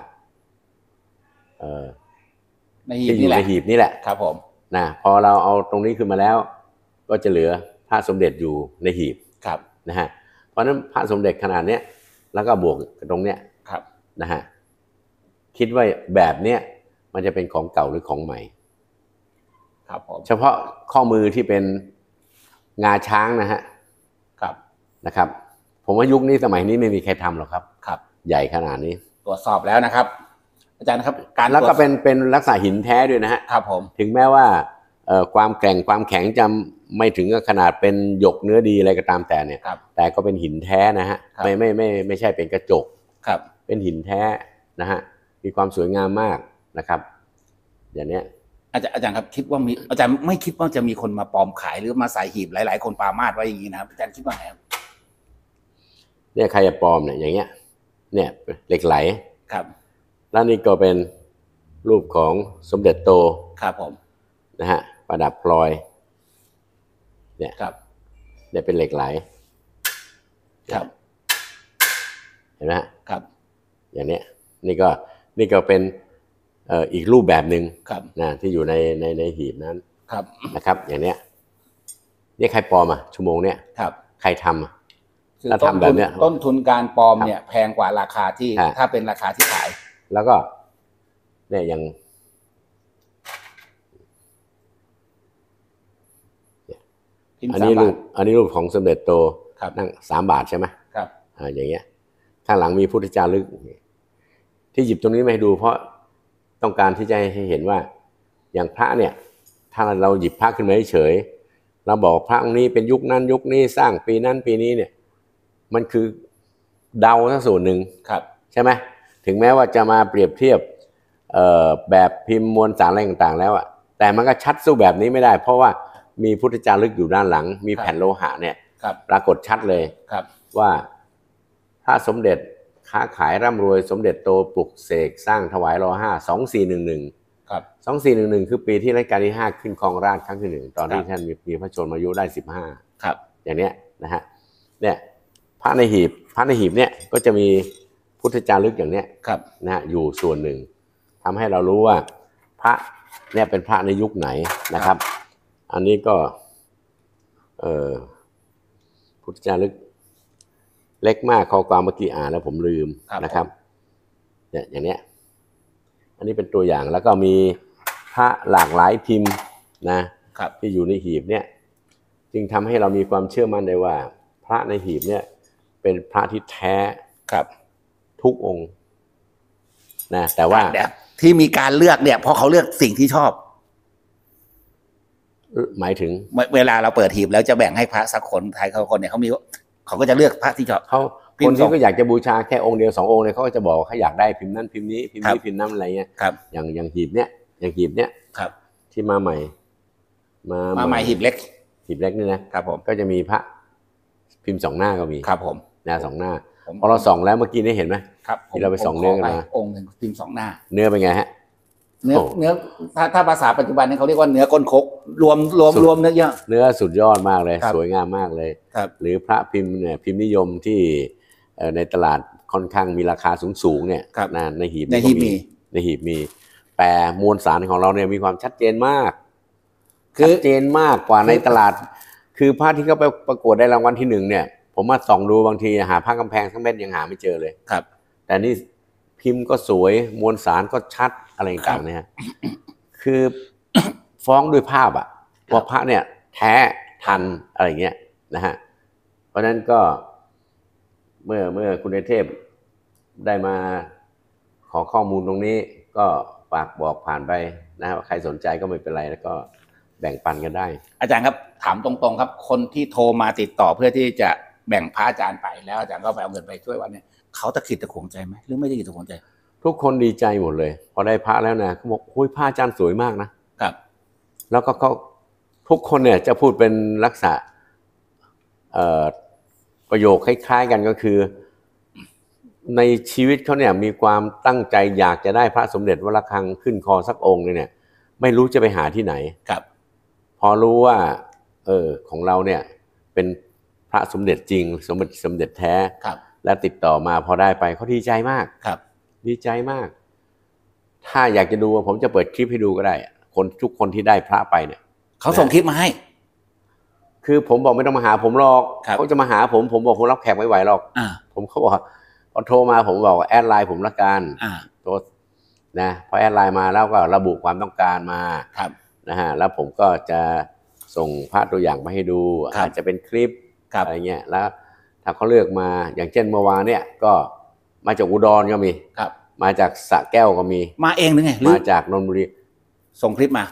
ในหีบที่อยู่นี่แหในละหีบนี่แหละครับผมนะพอเราเอาตรงนี้ขึ้นมาแล้วก็จะเหลือพระสมเด็จอยู่ในหีบครับนะฮะเพราะฉะนั้นพระสมเด็จขนาดเนี้ยแล้วก็บวกกับตรงเนี้ยครับนะฮะคิดว่าแบบเนี้ยมันจะเป็นของเก่าหรือของใหม่ครับผมเฉพาะข้อมือที่เป็นงาช้างนะฮะครับนะครับ ผมว่ายุคนี้สมัยนี้ไม่มีใครทำหรอกครับครับใหญ่ขนาดนี้ตรวจสอบแล้วนะครับ อาจารย์ครับ การแล้วก็ตรจเป็นลักษณะหินแท้ด้วยนะฮะครับผมถึงแม้ว่าความแกร่งความแข็งจะไม่ถึงกับขนาดเป็นหยกเนื้อดีอะไรก็ตามแต่เนี่ยครับแต่ก็เป็นหินแท้นะฮะครับไม่ใช่เป็นกระจกครับเป็นหินแท้นะฮะมีความสวยงามมากนะครับอย่างเนี้ยอาจารย์ครับคิดว่ามีอาจารย์ไม่คิดว่าจะมีคนมาปลอมขายหรือมาใส่หีบหลายๆคนปามาดไว้อย่างนี้นะครับอาจารย์คิดว่าไงครับเนี่ยใครจะปลอมเนี่ยอย่างเงี้ยเนี่ยเหล็กไหลครับแล้วนี่ก็เป็นรูปของสมเด็จโตครับผมนะฮะประดับพลอยเนี่ยครับเนี่ยเป็นเหล็กไหลครับเห็นไหมฮะครับอย่างเนี้ยนี่ก็เป็นอีกรูปแบบหนึ่งครับนะที่อยู่ในหีบนั้นครับนะครับ อย่างเนี้ยนี่ใครปลอมอ่ะชั่วโมงเนี้ยครับใครทำอ่ะคือแล้วต้นทำแบทุบนเนี้ยต้นทุนการปลอมเนี่ยแพงกว่าราคาที่อ่าถ้าเป็นราคาที่ขายแล้วก็เนี่ยยังพิมพ์อัน 3 นี้บารูทปอันนี้รูปของสมเด็จโตครับนั่ง3 บาทใช่ไหมครับอย่างเงี้ยข้างหลังมีพุทธจารึกที่หยิบตรงนี้มาให้ดูเพราะต้องการที่จะให้เห็นว่าอย่างพระเนี่ยถ้าเราหยิบพระขึ้นมาเฉยๆเราบอกพระองค์นี้เป็นยุคนั้นยุคนี้สร้างปีนั้นปีนี้เนี่ยมันคือเดาทั้งส่วนหนึ่งครับใช่ไหมถึงแม้ว่าจะมาเปรียบเทียบแบบพิมพ์มวลสารอะไรต่างๆแล้วอะแต่มันก็ชัดสู้แบบนี้ไม่ได้ เพราะว่ามีพุทธจารึกอยู่ด้านหลัง มีแผ่นโลหะเนี่ยครับปรากฏชัดเลยครับว่าพระสมเด็จค้าขายร่ำรวยสมเด็จโตปลุกเสกสร้างถวายร.5 2411 ครับ 2411คือปีที่รัชกาลที่5ขึ้นครองราชย์ครั้งที่1ตอนที่ท่านมีพระชนมายุได้15 ครับอย่างเนี้ยนะฮะเนี่ยพระในหีบเนี่ยก็จะมีพุทธจารึกอย่างเนี้ยครับนะฮะอยู่ส่วนหนึ่งทำให้เรารู้ว่าพระเนี่ยเป็นพระในยุคไหนนะครับ อันนี้ก็พุทธจารึกเล็กมากข้อความเมื่อกี้อ่านแล้วผมลืมนะครับเนี่ยอย่างเนี้ยอันนี้เป็นตัวอย่างแล้วก็มีพระหลากหลายพิมพ์นะที่อยู่ในหีบเนี่ยจึงทำให้เรามีความเชื่อมั่นได้ว่าพระในหีบเนี่ยเป็นพระที่แท้ทุกองค์นะแต่ว่าที่มีการเลือกเนี่ยเพราะเขาเลือกสิ่งที่ชอบหมายถึงเวลาเราเปิดหีบแล้วจะแบ่งให้พระสักคนไทยเขาคนเนี่ยเขาก็จะเลือกพระที่ชอบคนที่ก็อยากจะบูชาแค่องค์เดียว2 องค์เนี่ยเขาก็จะบอกเขาอยากได้พิมพ์นั้นพิมพ์นี้พิมพ์นี้พิมพ์นั้นอะไรเงี้ยอย่างหีบเนี้ยที่มาใหม่มาใหม่หีบเล็กนี่นะครับผมก็จะมีพระพิมพ์2 หน้าก็มีครับผมนะ2 หน้าพอเราส่องแล้วเมื่อกี้นี้เห็นไหมที่เราไปส่องเนื้อกันมาองค์หนึ่งพิมพ์2 หน้าเนื้อเป็นไงฮะเนื้อถ้าภาษาปัจจุบันนี้เขาเรียกว่าเนื้อก้นคกรวมเนื้อเยอะเนื้อสุดยอดมากเลยสวยงามมากเลยหรือพระพิมพ์เนี่ยพิมพ์นิยมที่ในตลาดค่อนข้างมีราคาสูงเนี่ยในหีบมีแต่มวลสารของเราเนี่ยมีความชัดเจนมากชัดเจนมากกว่าในตลาดคือพระที่เขาไปประกวดได้รางวัลที่1เนี่ยผมมาส่องดูบางทีหาพระกำแพงทั้งเม็ดยังหาไม่เจอเลยแต่นี่พิมพ์ก็สวยมวลสารก็ชัดอะไรต่างๆเนี่ยคือฟ้องด้วยภาพอะว่าพระเนี่ยแท้ทันอะไรเงี้ยนะฮะเพราะฉะนั้นก็เมื่อคุณเทพได้มาขอข้อมูลตรงนี้ก็ฝากบอกผ่านไปนะครับใครสนใจก็ไม่เป็นไรแล้วก็แบ่งปันกันได้อาจารย์ครับถามตรงๆครับคนที่โทรมาติดต่อเพื่อที่จะแบ่งพระอาจารย์ไปแล้วอาจารย์ก็ไปเอาเงินไปช่วยวันนี้เขาตะขิดตะขวงใจไหมหรือไม่ตะขิดตะขวงใจทุกคนดีใจหมดเลยพอได้พระแล้วนะเขาบอกโอ้ยพระอาจารย์สวยมากนะครับแล้วก็เขาทุกคนเนี่ยจะพูดเป็นลักษณะประโยคคล้ายๆกันก็คือในชีวิตเขาเนี่ยมีความตั้งใจอยากจะได้พระสมเด็จวัดระฆังขึ้นคอสักองค์เนี่ยไม่รู้จะไปหาที่ไหนครับพอรู้ว่าของเราเนี่ยเป็นพระสมเด็จจริงสมเด็จแท้และติดต่อมาพอได้ไปเขาดีใจมากครับดีใจมากถ้าอยากจะดูผมจะเปิดคลิปให้ดูก็ได้ทุกคนที่ได้พระไปเนี่ยเขาส่งคลิปมาให้คือผมบอกไม่ต้องมาหาผมหรอกเขาจะมาหาผมบอกผมรับแขกไม่ไหวหรอกผมเขาบอกพอโทรมาผมบอกแอดไลน์ผมละกันโทรนะพอแอดไลน์มาแล้วก็ระบุความต้องการมานะฮะแล้วผมก็จะส่งภาพตัวอย่างมาให้ดูอาจจะเป็นคลิปอะไรเงี้ยแล้วถ้าเขาเลือกมาอย่างเช่นเมื่อวานเนี่ยก็มาจากอุดรก็มีมาจากสระแก้วก็มีมาเองหรือไงมาจากนนทบุรีส่งคลิปมา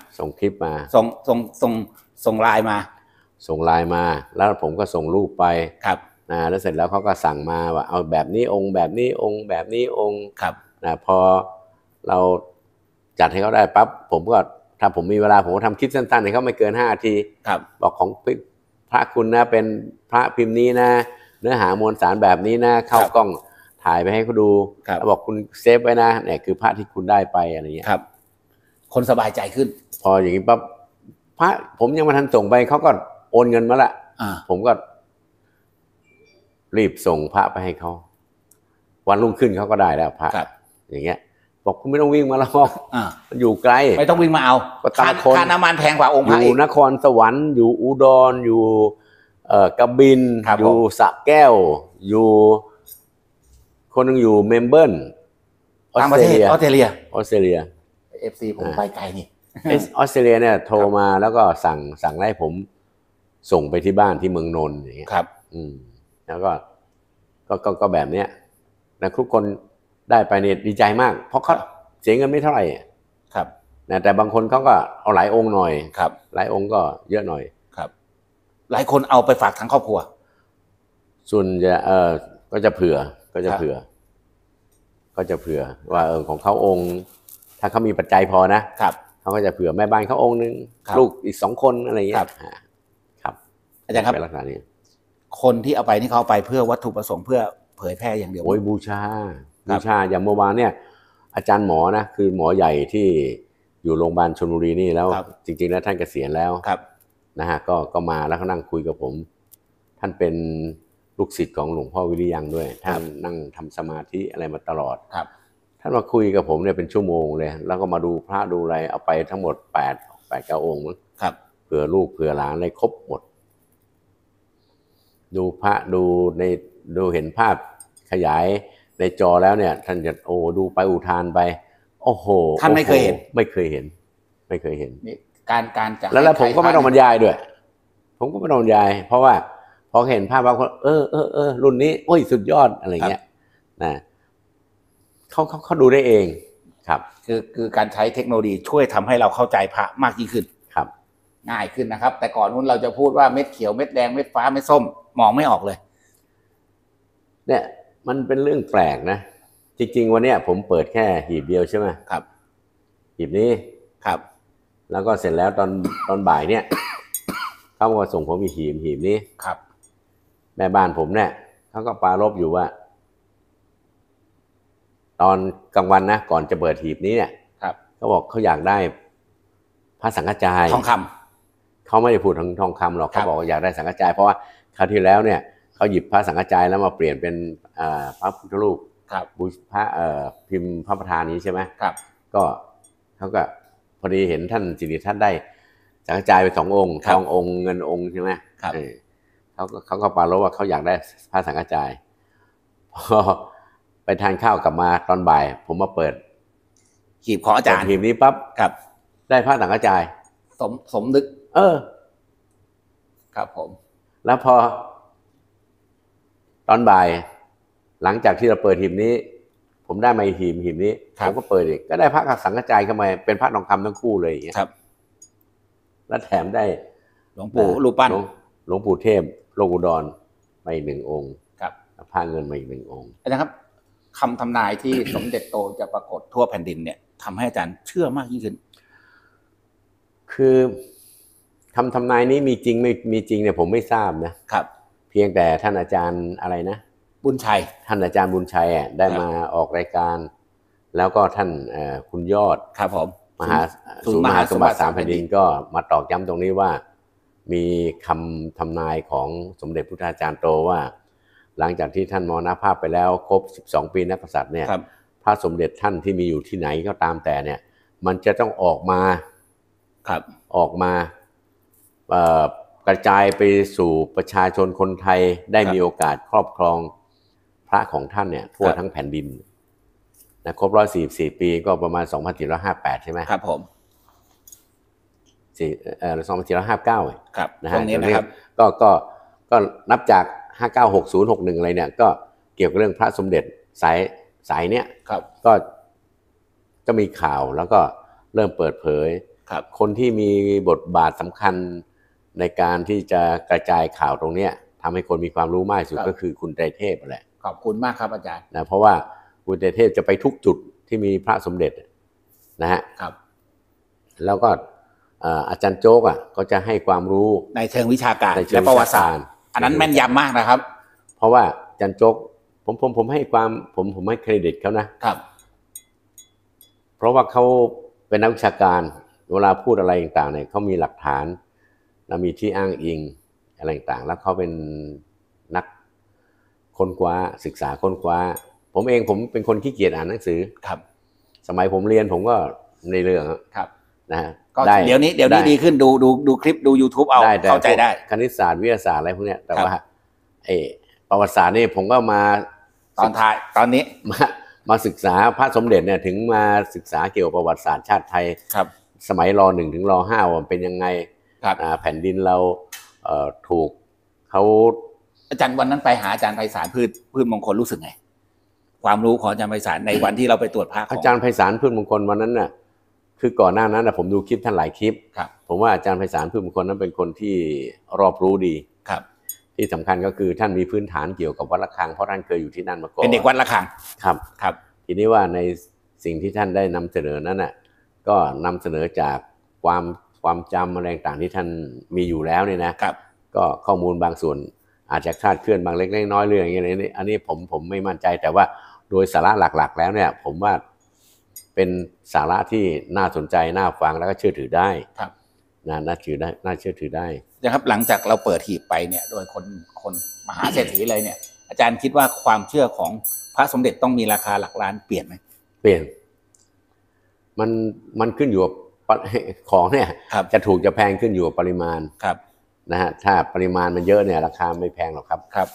ส่งไลน์มาแล้วผมก็ส่งรูปไปแล้วเสร็จแล้วเขาก็สั่งมาว่าเอาแบบนี้องค์แบบนี้องค์แบบนี้องค์พอเราจัดให้เขาได้ปั๊บผมก็ถ้าผมมีเวลาผมก็ทำคลิปสั้นๆให้เขาไม่เกิน5 นาทีบอกของพระคุณนะเป็นพระพิมพ์นี้นะเนื้อหามวลสารแบบนี้นะเข้ากล้องถ่ายไปให้เขาดูแล้วบอกคุณเซฟไว้นะเนี่ยคือพระที่คุณได้ไปอะไรเงี้ยคนสบายใจขึ้นพออย่างนี้ปั๊บพระผมยังมาทันส่งไปเขาก็โอนเงินมาละผมก็รีบส่งพระไปให้เขาวันรุ่งขึ้นเขาก็ได้แล้วพระอย่างเงี้ยบอกคุณไม่ต้องวิ่งมาแล้วมันอยู่ไกลไม่ต้องวิ่งมาเอาค่าน้ำมันแพงกว่าองค์พระอยู่นครสวรรค์อยู่อุดรอยู่กบินอยู่สระแก้วอยู่คนนึงอยู่เมลเบิร์นออสเตรเลีย FC ผมไปไกลนี่ออสเตรเลียเนี่ยโทรมาแล้วก็สั่งให้ผมส่งไปที่บ้านที่เมืองนนท์อย่างเงี้ยแล้วก็แบบเนี้ยนะทุกคนได้ไปเนี่ยดีใจมากเพราะเขาเสียเงินไม่เท่าไหร่นะแต่บางคนเขาก็เอาหลายองค์หน่อยหลายองค์ก็เยอะหน่อยหลายคนเอาไปฝากทั้งครอบครัวส่วนจะก็จะเผื่อว่าของเขาองค์ถ้าเขามีปัจจัยพอนะเขาก็จะเผื่อแม่บ้านเขาองค์นึงลูกอีก2 คนอะไรอย่างเงี้ยครับอาจารย์ครับลักษณะนี้คนที่เอาไปนี่เขาเอาไปเพื่อวัตถุประสงค์เพื่อเผยแพร่อย่างเดียวโอ้ยบูชาอย่างเมื่อวานเนี่ยอาจารย์หมอนะคือหมอใหญ่ที่อยู่โรงพยาบาลชลบุรีนี่แล้วจริงๆแล้วท่านเกษียณแล้วนะฮะก็มาแล้วเขานั่งคุยกับผมท่านเป็นลูกศิษย์ของหลวงพ่อวิริยังด้วยท่านนั่งทำสมาธิอะไรมาตลอดท่านมาคุยกับผมเนี่ยเป็นชั่วโมงเลยแล้วก็มาดูพระดูอะไรเอาไปทั้งหมด8-9 องค์มั้งครับเผื่อลูกเผื่อหลานอะไรครบหมดดูพระดูเห็นภาพขยายในจอแล้วเนี่ยท่านจะดูไปอุทานไปโอ้โหท่านไม่เคยเห็นไม่เคยเห็นนี่การจะแล้วผมก็ไม่ต้องบรรยายด้วยผมก็ไม่ต้องบรรยายเพราะว่าพอเห็นภาพว่ารุ่นนี้โอ้ยสุดยอดอะไรเงี้ยนะเขาดูได้เองครับคือการใช้เทคโนโลยีช่วยทำให้เราเข้าใจพระมากยิ่งขึ้นครับง่ายขึ้นนะครับแต่ก่อนนู้นเราจะพูดว่าเม็ดเขียวเม็ดแดงเม็ดฟ้าเม็ดส้มมองไม่ออกเลยเนี่ยมันเป็นเรื่องแปลกนะจริงๆวันนี้ผมเปิดแค่หีบเดียวใช่ไหมครับหีบนี้ครับแล้วก็เสร็จแล้วตอนบ่ายเนี่ยเขามาส่งผมอีกหีบนี้ครับแม่บ้านผมเนี่ยเขาก็ปรารภอยู่ว่าตอนกลางวันนะก่อนจะเปิดหีบนี้เนี่ยเขาบอกเขาอยากได้พระสังฆจายทองคำเขาไม่ได้พูดถึงทองคำหรอกเขาบอกว่าอยากได้สังฆจายเพราะว่าคราวที่แล้วเนี่ยเขาหยิบพระสังฆจายแล้วมาเปลี่ยนเป็นพระพุทธรูปพระพิมพ์พระประธานนี้ใช่ไหมก็เขาก็พอดีเห็นท่านสิริทัตน์ได้สังฆจายไป2 องค์ทององค์เงินองค์ใช่ไหมเขาก็ปรารภว่าเขาอยากได้พระสังฆจายพอไปทานข้าวกลับมาตอนบ่ายผมมาเปิดหีบของอาจารย์หีบนี้ปั๊บได้พระสังฆจายสมนึกครับผมแล้วพอตอนบ่ายหลังจากที่เราเปิดหีบนี้ผมได้มาหีบนี้ผมก็เปิดอีกก็ได้พระสังฆจายเข้ามาเป็นพระทองคำทั้งคู่เลยอย่างเงี้ยแล้วแถมได้หลวงปู่รูปปั้นหลวงปู่เทพโลกอุดรมาอีก1 องค์พระเงินมาอีก1 องค์นะครับคำทำนายที่ สมเด็จโตจะปรากฏทั่วแผ่นดินเนี่ยทำให้อาจารย์เชื่อมากยิ่งขึ้นคือคำทำนายนี้มีจริงไม่มีจริงเนี่ยผมไม่ทราบนะครับเพียงแต่ท่านอาจารย์อะไรนะบุญชัยท่านอาจารย์บุญชัยได้มาออกรายการแล้วก็ท่านคุณยอดครับผมศูนย์มหาสมบัติ3 แผ่นดินก็มาตอกย้ำตรงนี้ว่ามีคำทำนายของสมเด็จพุทธาจารย์โตว่าหลังจากที่ท่านมรณภาพไปแล้วครบ12 ปีนักกษัตริย์เนี่ยพระสมเด็จท่านที่มีอยู่ที่ไหนก็ตามแต่เนี่ยมันจะต้องออกมากระจายไปสู่ประชาชนคนไทยได้มีโอกาสครอบครองพระของท่านเนี่ยทั่วทั้งแผ่นดินนะครบ144 ปีก็ประมาณ2458ใช่ไหมครับผม 2459 ครับตรงนี้นะครับก็นับจาก596061อะไรเนี่ยก็เกี่ยวกับเรื่องพระสมเด็จสายเนี้ยก็จะมีข่าวแล้วก็เริ่มเปิดเผยคนที่มีบทบาทสำคัญในการที่จะกระจายข่าวตรงนี้ทำให้คนมีความรู้มากสุดก็คือคุณไตรเทพแหละขอบคุณมากครับอาจารย์นะเพราะว่าคุณไตรเทพจะไปทุกจุดที่มีพระสมเด็จนะฮะแล้วก็อาจารย์โจ๊กก็จะให้ความรู้ในเชิงวิชาการและประวัติศาสตร์อันนั้นแม่นยำมากนะครับเพราะว่าอาจารย์โจ๊กผมให้ผมให้เครดิตเขานะครับเพราะว่าเขาเป็นนักวิชาการเวลาพูดอะไรต่างๆเนี่ยเขามีหลักฐานและมีที่อ้างอิงอะไรต่างๆแล้วเขาเป็นนักค้นคว้าศึกษาค้นคว้าผมเป็นคนขี้เกียจอ่านหนังสือสมัยผมเรียนผมก็ในเรื่องนะก็เดี๋ยวนี้ดีขึ้นดูคลิปดู YouTube เอาเข้าใจได้คณิตศาสตร์วิทยาศาสตร์อะไรพวกนี้แต่ว่าประวัติศาสตร์นี่ผมก็มาตอนนี้มาศึกษาพระสมเด็จเนี่ยถึงมาศึกษาเกี่ยวกับประวัติศาสตร์ชาติไทยสมัยร.1 ถึงร.5ว่าเป็นยังไงแผ่นดินเราถูกเขาอาจารย์วันนั้นไปหาอาจารย์ไพศาลพืชมงคลรู้สึกไงความรู้ของอาจารย์ไพศาลในวันที่เราไปตรวจพระอาจารย์ไพศาลพืชมงคลวันนั้นน่ะคือก่อนหน้านั้นผมดูคลิปท่านหลายคลิปผมว่าอาจารย์ไพศาลพืชมงคลนั้นเป็นคนที่รอบรู้ดีที่สำคัญก็คือท่านมีพื้นฐานเกี่ยวกับวัดระฆังเพราะท่านเคยอยู่ที่นั่นมาก่อนเป็นเด็กวัดระฆังครับทีนี้ว่าในสิ่งที่ท่านได้นำเสนอนั้นน่ะก็นำเสนอจากความจำอะไรต่างที่ท่านมีอยู่แล้วเนี่ยนะก็ข้อมูลบางส่วนอาจจะคลาดเคลื่อนบางเล็กน้อยเรื่องอย่างนี้อันนี้ผมไม่มั่นใจแต่ว่าโดยสาระหลักๆแล้วเนี่ยผมว่าเป็นสาระที่น่าสนใจน่าฟังแล้วก็เชื่อถือได้น่าเชื่อถือได้นะครับหลังจากเราเปิดหีบไปเนี่ยโดยคนมหาเศรษฐีเลยเนี่ยอาจารย์คิดว่าความเชื่อของพระสมเด็จต้องมีราคาหลักล้านเปลี่ยนไหมเปลี่ยนมันขึ้นอยู่กับของเนี่ยจะถูกจะแพงขึ้นอยู่กับปริมาณครับนะฮะถ้าปริมาณมันเยอะเนี่ยราคาไม่แพงหรอกครับครับ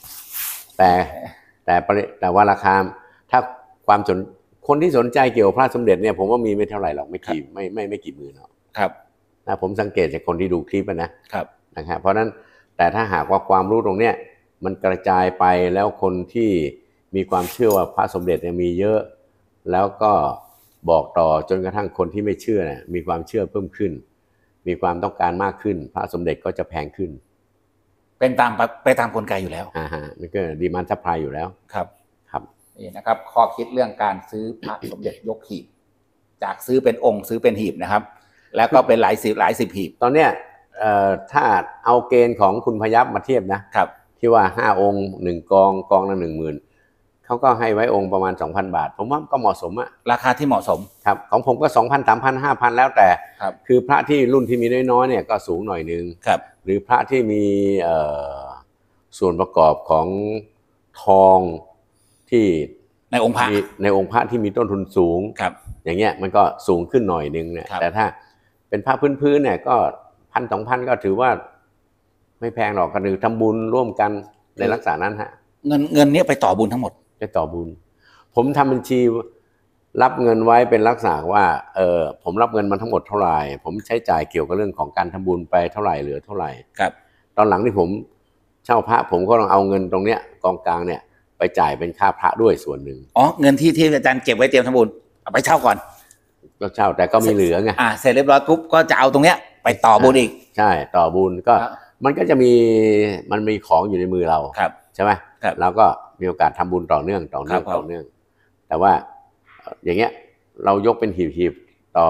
แต่ว่าราคาถ้าคนที่สนใจเกี่ยวกับพระสมเด็จเนี่ยผมว่ามีไม่เท่าไหร่หรอกไม่กี่หมื่นหรอกครับนะผมสังเกตจากคนที่ดูคลิปนะครับเพราะนั้นแต่ถ้าหากว่าความรู้ตรงเนี้ยมันกระจายไปแล้วคนที่มีความเชื่อว่าพระสมเด็จเนี่ยมีเยอะแล้วก็บอกต่อจนกระทั่งคนที่ไม่เชื่อเนี่ยมีความเชื่อเพิ่มขึ้นมีความต้องการมากขึ้นพระสมเด็จก็จะแพงขึ้นไปตามกลไกอยู่แล้วมันก็ดีมานด์ซัพพลายอยู่แล้วครับนี่นะครับข้อคิดเรื่องการซื้อพระสมเด็จยกหีบจากซื้อเป็นองค์ซื้อเป็นหีบนะครับแล้วก็เป็นหลายสิบหีบตอนเนี้ยถ้าเอาเกณฑ์ของคุณพยัพมาเทียบนะครับที่ว่า5องค์1กองละ 10,000เขาก็ให้ไว้องค์ประมาณ 2,000 บาทผมว่าก็เหมาะสมอะราคาที่เหมาะสมครับของผมก็ 2,000 3,000 5,000แล้วแต่คือพระที่รุ่นที่มีน้อยๆเนี่ยก็สูงหน่อยนึงหรือพระที่มีส่วนประกอบของทองที่ในองค์พระที่มีต้นทุนสูงอย่างเงี้ยมันก็สูงขึ้นหน่อยนึงเนี่ยแต่ถ้าเป็นพระพื้นๆเนี่ยก็1,000-2,000ก็ถือว่าไม่แพงหรอกก็ถือทำบุญร่วมกันในลักษณะนั้นฮะเงินนี้ไปต่อบุญทั้งหมดไปต่อบุญผมทำบัญชีรับเงินไว้เป็นลักษณะว่าผมรับเงินมาทั้งหมดเท่าไหร่ผมใช้จ่ายเกี่ยวกับเรื่องของการทำบุญไปเท่าไหร่เหลือเท่าไหร่ตอนหลังที่ผมเช่าพระผมก็ต้องเอาเงินตรงเนี้ยกองกลางเนี่ยไปจ่ายเป็นค่าพระด้วยส่วนหนึ่งเงินที่อาจารย์เก็บไว้เตรียมทำบุญเอาไปเช่าก่อนก็เช่าแต่ก็มีเหลือไงเสร็จเรียบร้อยปุ๊บก็จะเอาตรงเนี้ยไปต่อบุญอีกใช่ต่อบุญก็มันก็จะมีของอยู่ในมือเราใช่ไหมเราก็มีโอกาสทำบุญต่อเนื่องแต่ว่าอย่างเงี้ยเรายกเป็นหีบต่อ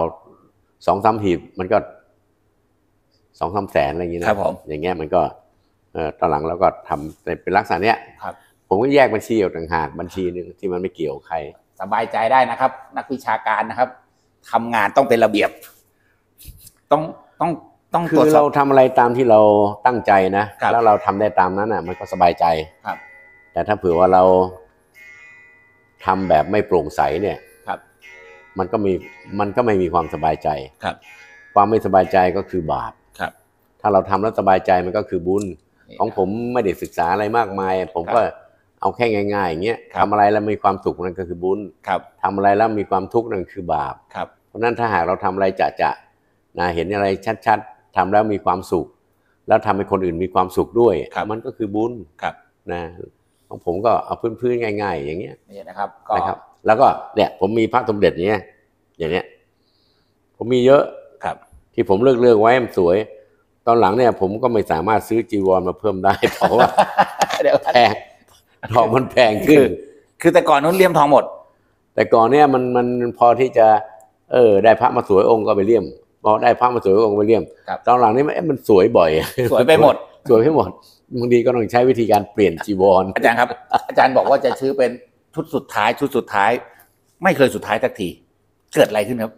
2-3หีบมันก็2-3 แสนอะไรอย่างเงี้ยนะอย่างเงี้ยมันก็ตอนหลังเราก็ทำเป็นลักษณะเนี้ยผมก็แยกบัญชีออกต่างหากบัญชีนึงที่มันไม่เกี่ยวใครสบายใจได้นะครับนักวิชาการนะครับทำงานต้องเป็นระเบียบต้องคือเราทำอะไรตามที่เราตั้งใจนะแล้วเราทำได้ตามนั้นมันก็สบายใจแต่ถ้าเผื่อว่าเราทำแบบไม่โปร่งใสเนี่ยมันก็ไม่มีความสบายใจความไม่สบายใจก็คือบาปถ้าเราทำแล้วสบายใจมันก็คือบุญของผมไม่ได้ศึกษาอะไรมากมายผมก็เอาแค่ง่ายๆอย่างเงี้ยทำอะไรแล้วมีความสุขนั่นก็คือบุญทำอะไรแล้วมีความทุกข์นั่นคือบาปเพราะนั้นถ้าหากเราทำอะไรจะเห็นอะไรชัดๆทำแล้วมีความสุขแล้วทำให้คนอื่นมีความสุขด้วยมันก็คือบุญนะของผมก็เอาพื้นๆง่ายๆอย่างเงี้ยนี่นะครับแล้วก็เนี่ยผมมีพระสมเด็จเนี้ยอย่างเนี้ยผมมีเยอะที่ผมเลือกไว้มันสวยตอนหลังเนี่ยผมก็ไม่สามารถซื้อจีวรมาเพิ่มได้เพราะว่าแพงทองมันแพงขึ้นคือแต่ก่อนนู้นเลี่ยมทองหมดแต่ก่อนเนี่ยมันพอที่จะได้พระมาสวยองค์ก็ไปเลี่ยมพอได้พระมาสวยองค์ไปเลี่ยมตอนหลังนี่มันสวยบ่อยสวยไปหมดบางทีก็ต้องใช้วิธีการเปลี่ยนจีวรอาจารย์ครับอาจารย์บอกว่าจะซื้อเป็นชุดสุดท้ายไม่เคยสุดท้ายสักทีเกิดอะไรขึ้นครับ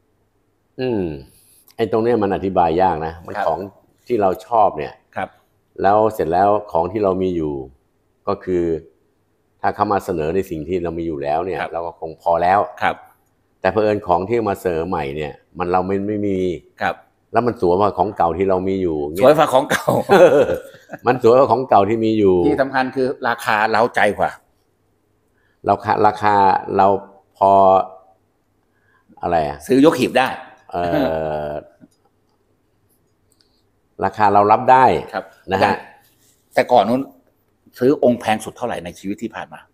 ไอ้ตรงนี้มันอธิบายยากนะมันของที่เราชอบเนี่ยแล้วเสร็จแล้วของที่เรามีอยู่ก็คือถ้าเขามาเสนอในสิ่งที่เรามีอยู่แล้วเนี่ยเราก็คงพอแล้วแต่เผอิญของที่มาเสนอใหม่เนี่ยมันเราไม่มีแล้วมันสวยกว่าของเก่าที่เรามีอยู่สวยกว่าของเก่ามันสวยกว่าของเก่าที่มีอยู่ที่สำคัญคือราคาเร้าใจกว่าราคาเราพออะไรซื้อยกหีบได้ราคาเรารับได้นะฮะแต่ก่อนนู้นซื้อองค์แพงสุดเท่าไหร่ในชีวิตที่ผ่านมา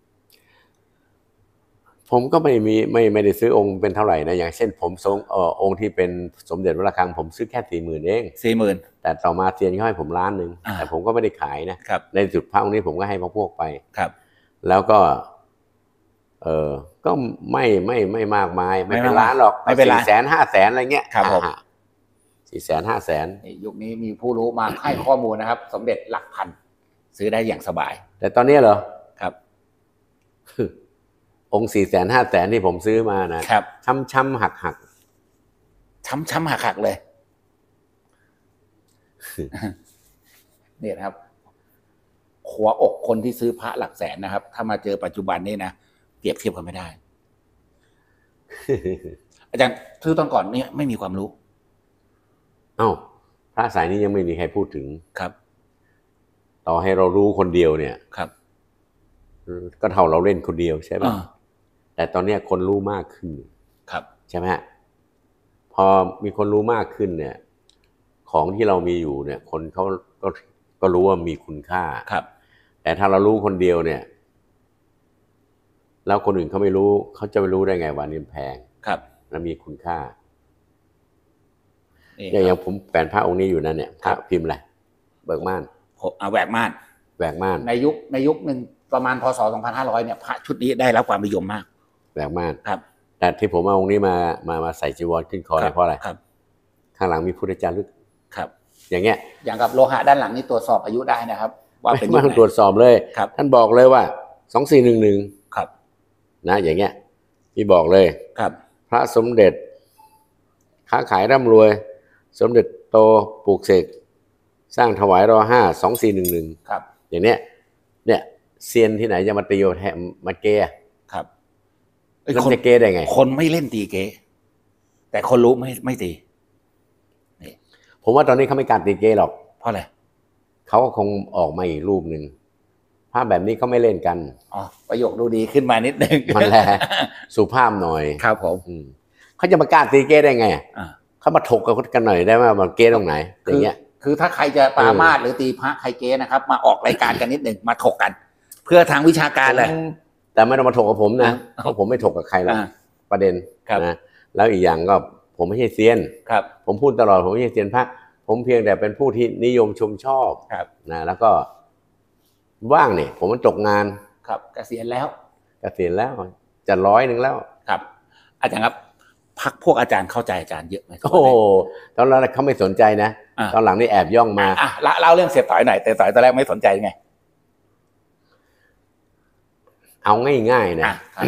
ผมก็ไม่ได้ซื้อองค์เป็นเท่าไหร่นะอย่างเช่นผมองค์ที่เป็นสมเด็จวัดระฆังผมซื้อแค่ 40,000 เอง 40,000 แต่ต่อมาเซียนเขาให้ผม1,000,000แต่ผมก็ไม่ได้ขายนะในสุดพระองค์นี้ผมก็ให้พวกไปแล้วก็ก็ไม่มากมายไม่เป็นล้านหรอกไม่เป็นล้าน 400,000 500,000อะไรเงี้ยครับผม 400,000 500,000 ยุคนี้มีผู้รู้มาให้ข้อมูลนะครับสมเด็จหลักพันซื้อได้อย่างสบายแต่ตอนนี้เหรอครับองค์400,000 500,000ที่ผมซื้อมานะครับช้ำหักช้ำหักเลยเนี่ยนะครับหัวอกคนที่ซื้อพระหลักแสนนะครับถ้ามาเจอปัจจุบันนี้นะเปรียบเทียบกันไม่ได้อาจารย์คือตอนก่อนเนี่ยไม่มีความรู้เอ้าพระสายนี้ยังไม่มีใครพูดถึงครับต่อให้เรารู้คนเดียวเนี่ยครับก็เท่าเราเล่นคนเดียวใช่ป่ะอ่าแต่ตอนเนี้ยคนรู้มากขึ้นครับใช่ไหมฮะพอมีคนรู้มากขึ้นเนี่ย ของที่เรามีอยู่เนี่ย คนเขาก็รู้ว่ามีคุณค่าครับแต่ถ้าเรารู้คนเดียวเนี่ย แล้วคนอื่นเขาไม่รู้เขาจะไปรู้ได้ไงว่านี่แพงครับและมีคุณค่านี่อย่างผมแปลนพระองค์นี้อยู่นั่นเนี่ยพระพิมพ์อะไรเบิกม่านแหวกม่านแหวกม่านในยุคหนึ่งประมาณพศ 2500 เนี่ยพระชุดนี้ได้รับความนิยมมากแหวกม่านครับแต่ที่ผมเอาองค์นี้มาใส่จีวรขึ้นคอเนี่ยเพราะอะไรครับข้างหลังมีพุทธจารึกครับอย่างเงี้ยอย่างกับโลหะด้านหลังนี่ตรวจสอบอายุได้นะครับ ว่าเป็นไม่ต้องตรวจสอบเลยครับท่านบอกเลยว่า2411 ครับนะอย่างเงี้ยพี่บอกเลยครับพระสมเด็จค้าขายร่ำรวย สมเด็จโตปลูกเสกสร้างถวายร.5 2411 ครับอย่างเนี้ยเนี่ยเซียนที่ไหนจะมาตีแทมมาเกะครับแล้วจะเกะได้ไงคนไม่เล่นตีเกแต่คนรู้ไม่ตีผมว่าตอนนี้เขาไม่กล้าตีเกะหรอกเพราะอะไรเขาก็คงออกมาอีกรูปหนึ่งภาพแบบนี้เขาไม่เล่นกันอ๋อประโยคดูดีขึ้นมานิดนึงมันแหละสุภาพหน่อยครับผมเขาจะมากล้าตีเกะได้ไงอ่าเขามาถกกันหน่อยได้ไหมมันเกะตรงไหนอย่างเงี้ยคือถ้าใครจะปรามาสหรือตีพระใครเกนะครับ มาออกรายการกันนิดหนึ่งมาถกกัน เพื่อทางวิชาการเลยแต่ไม่ต้องมาถกกับผมนะอ่าเพราะผมไม่ถกกับใครหรอกอ่าประเด็นครับนะแล้วอีกอย่างก็ผมไม่ใช่เซียนครับผมพูดตลอดผมไม่ใช่เซียนพระผมเพียงแต่เป็นผู้ที่นิยมชมชอบครับนะแล้วก็ว่างเนี่ยผมมันตกงานครับเกษียณแล้วเกษียณแล้วจะ100แล้วครับ อาจารย์ครับพักพวกอาจารย์เข้าใจอาจารย์เยอะไหมโอ้โหตอนแรกเขาไม่สนใจนะอ่าตอนหลังนี่แอบย่องมาอ่ะเล่าเรื่องเสียต่อยหน่อยแต่ต่อยตอนแรกไม่สนใจไงเอาง่ายๆนะครับ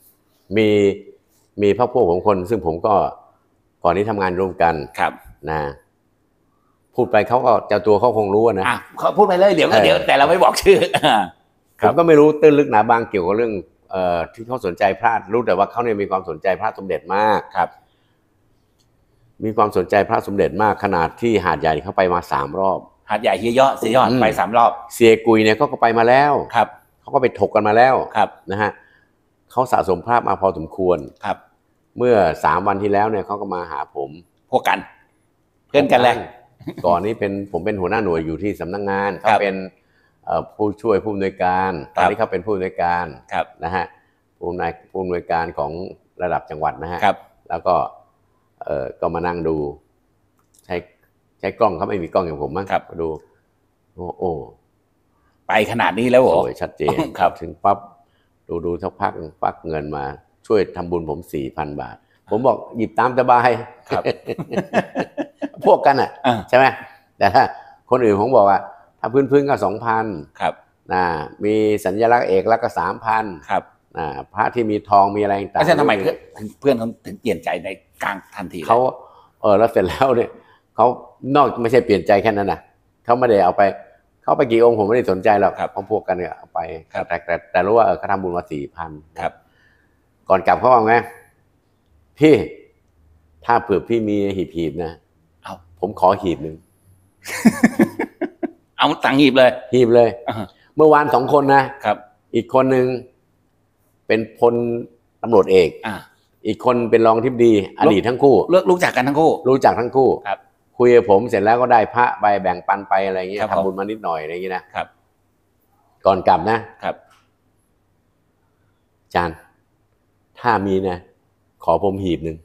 มีพรรคพวกของคน ซึ่งผมก็ก่อนนี้ทำงานร่วมกันครับนะพูดไปเขาก็เจ้าตัวเขาคงรู้นะเขาพูดไปเลยเดี๋ยวแต่เราไม่บอกชื่อผมก็ไม่รู้ตื้นลึกหนาบางเกี่ยวกับเรื่องที่เขาสนใจพระรู้แต่ว่าเขาเนี่ยมีความสนใจพระสมเด็จมากครับมีความสนใจพระสมเด็จมากขนาดที่หาดใหญ่เขาไปมา3 รอบหาดใหญ่เฮียยอดเสียยอดไป3 รอบเสียกุยเนี่ยเขาก็ไปมาแล้วครับเขาก็ไปถกกันมาแล้วครับนะฮะเขาสะสมพระมาพอสมควรครับเมื่อ3 วันที่แล้วเนี่ยเขาก็มาหาผมพวกกัน เพื่อนกันเลยก่อนนี้ผมเป็นหัวหน้าหน่วยอยู่ที่สำนักงานครัเขาบเป็นผู้ช่วยผู้อำนวยการคตรับอนนี้เขาเป็นผู้อำนวยการครับนะฮะผู้อำนวยการของระดับจังหวัดนะฮะครับแล้วก็ก็มานั่งดูใช้กล้องเขาไม่มีกล้องอย่างผมมั้งครับมาดูโอ้ไปขนาดนี้แล้วเหรสอวยชัดเจนครับถึงปั๊บดูสักพักฟักเงินมาช่วยทำบุญผม 4,000 บาท ผมบอกหยิบตามสบายครับพวกกันอ่ะ ใช่ไหมแต่ถ้าคนอื่นผมบอกว่าถ้าพื้นก็ 2,000 ครับนะมีสัญลักษณ์เอกลักษณ์ก็ 3,000 ครับพระที่มีทองมีอะไรต่างอาจารย์ทำไมเพื่อนเขาถึงเปลี่ยนใจในกลางทันทีลยเขาแล้วเสร็จแล้วเนี่ยเขานอกไม่ใช่เปลี่ยนใจแค่นั้นนะเขาไม่ได้เอาไปเขาไปกี่องค์ผมไม่ได้สนใจหรอกครับเพราะพวกกันเนี่ยเอาไปครับแต่รู้ว่าเขาทำบุญมา 4,000 ครับก่อนกลับเขาว่าไงพี่ถ้าเผื่อพี่มีหีบนะเอาผมขอหีบหนึ่งเอาตังค์หยิบเลยหีบเลยอ่าเมื่อวาน2 คนนะครับ อีกคนหนึ่งเป็นพลตำรวจเอก อีกคนเป็นรองทิบดีอดีตทั้งคู่รู้จักกันทั้งคู่รู้จักทั้งคู่ครับคุยกับผมเสร็จแล้วก็ได้พระใบแบ่งปันไปอะไรอย่างเงี้ยครับทำบุญมานิดหน่อยอะไรอย่างเงี้ยนะครับ ก่อนกลับนะครับ อาจารย์ถ้ามีนะขอผมหีบหนึ่ง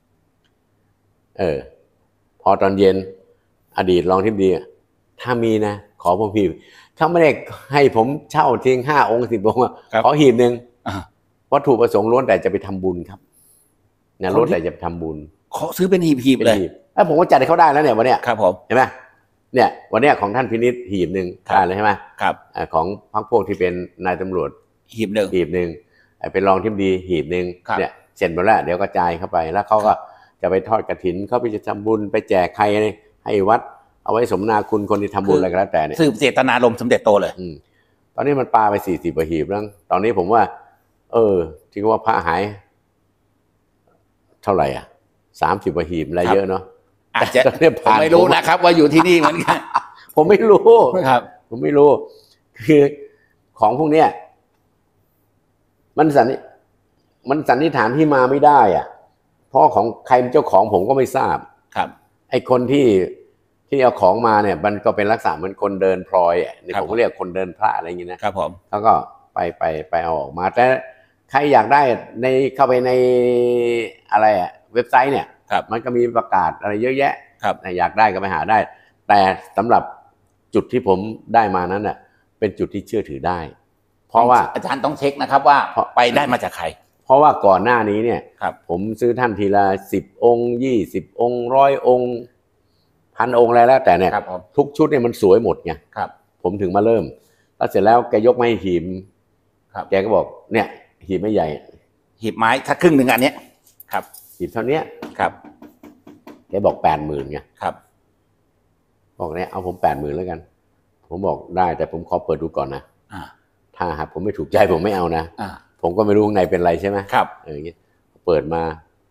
พอตอนเย็นอดีตรองทิบดีถ้ามีนะขอผมหีบเขาไม่ได้ให้ผมเช่าทิ้ง5 องค์10 องค์อะครับขอหีบหนึ่งอ่าวัตถุประสงค์ล้วนแต่จะไปทำบุญครับนะคนที่ล้วนแต่จะไปทำบุญขอซื้อเป็นหีบเป็นเลยหีบแล้วผมก็จัดให้เขาได้แล้วเนี่ยวันเนี้ยครับผมเห็นไหมเนี่ยวันเนี้ยของท่านพินิจหีบหนึ่งครับได้เลยใช่ไหมครับของพรรคพวกที่เป็นนายตำรวจหีบหนึ่งหีบหนึ่งเป็นรองทิบดีหีบหนึ่งครับเนี่ยเสร็จหมดแล้วเดี๋ยวกระจายเข้าไปแล้วเขาก็จะไปทอดกฐินเขาไปจะทำบุญไปแจกใครให้วัดเอาไว้สมนาคุณคนที่ทำบุญอะไรก็แล้วแต่เนี่ยสืบเจตนารมณ์สมเด็จโตเลยตอนนี้มันปาไป40 กว่าหีบแล้วตอนนี้ผมว่าที่ว่าพระหายเท่าไหร่อ่ะ30 กว่าหีบอะไรเยอะเนาะอาจจะผมไม่รู้นะครับ ว่าอยู่ที่นี่เหมือนกันผมไม่รู้ครับผมไม่รู้ คือของพวกเนี้ยมันสันนิษฐานที่มาไม่ได้อ่ะเพราะของใครเป็นเจ้าของผมก็ไม่ทราบครับไอ้คนที่เอาของมาเนี่ยมันก็เป็นลักษณะเหมือนคนเดินพลอยอ่ะนี่ผมก็เรียกคนเดินพระอะไรอย่างนี้นะครับผมเขาก็ไปเอาออกมาแต่ใครอยากได้เข้าไปในอะไรอ่ะเว็บไซต์เนี่ยครับมันก็มีประกาศอะไรเยอะแยะครับอยากได้ก็ไปหาได้ แต่สำหรับจุดที่ผมได้มานั้นน่ะเป็นจุดที่เชื่อถือได้ เพราะว่าอาจารย์ต้องเช็คนะครับว่าไปได้มาจากใครเพราะว่าก่อนหน้านี้เนี่ยครับผมซื้อท่านทีละ10 องค์20 องค์100 องค์1,000 องค์อะไรแล้วแต่เนี่ยครับผมทุกชุดเนี่ยมันสวยหมดไงครับผมถึงมาเริ่มแล้วเสร็จแล้วแกยกมาให้หีบครับแกก็บอกเนี่ยหีบไม่ใหญ่หีบไม้ถ้าครึ่งหนึ่งอันเนี้ยครับหีบเท่านี้ครับแกบอก80,000ไงครับบอกเนี่ยเอาผม80,000แล้วกันผมบอกได้แต่ผมขอเปิดดูก่อนนะถ้าหากผมไม่ถูกใจผมไม่เอานะผมก็ไม่รู้ข้างในเป็นไรใช่ไหมครับอย่างเงี้ยเปิดมา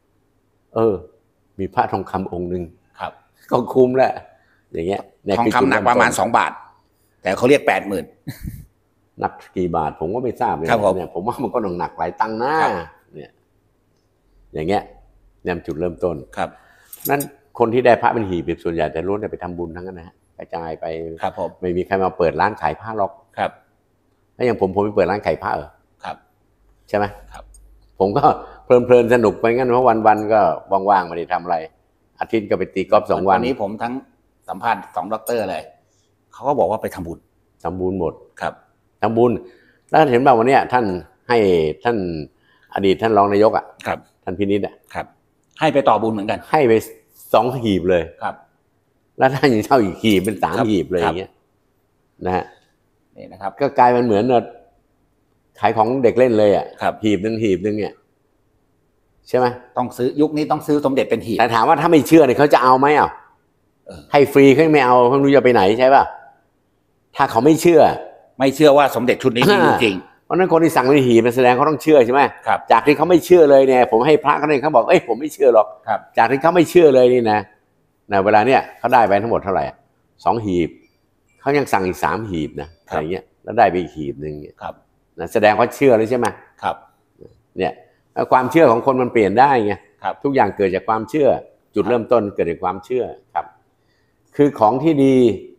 มีพระทองคำองค์หนึ่งครับก็คุ้มแล้วอย่างเงี้ยทองคำหนักประมาณ2 บาทแต่เขาเรียก80,000 หนักกี่บาทผมก็ไม่ทราบเลยเนี่ยผมว่ามันก็ต้องหนักหลายตังค์นะเนี่ยอย่างเงี้ยเนี่ยจุดเริ่มต้นครับนั้นคนที่ได้พระเป็นหีบส่วนใหญ่แต่ล้วนแต่ไปทำบุญทั้งนั้นนะฮะกระจายไปครับผมไม่มีใครมาเปิดร้านขายผ้าหรอกครับถ้าอย่างผมไปเปิดร้านขายผ้าครับใช่ไหมครับผมก็เพลินสนุกไปงั้นเพราะวันก็ว่างๆไม่ได้ทำอะไรอาทิตย์ก็ไปตีกอล์ฟ2 วันวันนี้ผมทั้งสัมภาษณ์2 ด็อกเตอร์เลยเขาก็บอกว่าไปทำบุญหมดครับทำบุญแล้วเห็นแบบวันนี้ท่านให้ท่านอดีตท่านรองนายกครับท่านพินิจครับให้ไปต่อบุญเหมือนกันให้ไป2 หีบเลยครับแล้วท่านยังเช่าอีกหีบเป็น3 หีบเลยอย่างเงี้ยนะฮะนี่นะครับก็กลายเป็นเหมือนขายของเด็กเล่นเลยหีบหนึ่งเนี่ยใช่ไหมต้องซื้อยุคนี้ต้องซื้อสมเด็จเป็นหีบแต่ถามว่าถ้าไม่เชื่อเนี่ยเขาจะเอาไหมให้ฟรีเขาไม่เอาเขาไม่รู้จะไปไหนใช่ป่ะถ้าเขาไม่เชื่อว่าสมเด็จชุดนี้มีจริงเพราะนั้นคนที่สั่งเป็นหีบแสดงเขาต้องเชื่อใช่ไหมครับจากที่เขาไม่เชื่อเลยเนี่ยผมให้พระเขาเนี่ยเขาบอกผมไม่เชื่อหรอกจากที่เขาไม่เชื่อเลยนี่นะเวลาเนี่ยเขาได้ไปทั้งหมดเท่าไหร่2 หีบเขายังสั่งอีก3 หีบนะอะไรเงี้ยแล้วได้ไปอีกหีบหนึ่งครับแสดงเขาเชื่อเลยใช่ไหมครับเนี่ยความเชื่อของคนมันเปลี่ยนได้ไง ทุกอย่างเกิดจากความเชื่อจุดเริ่มต้นเกิดจากความเชื่อครับคือของที่ดี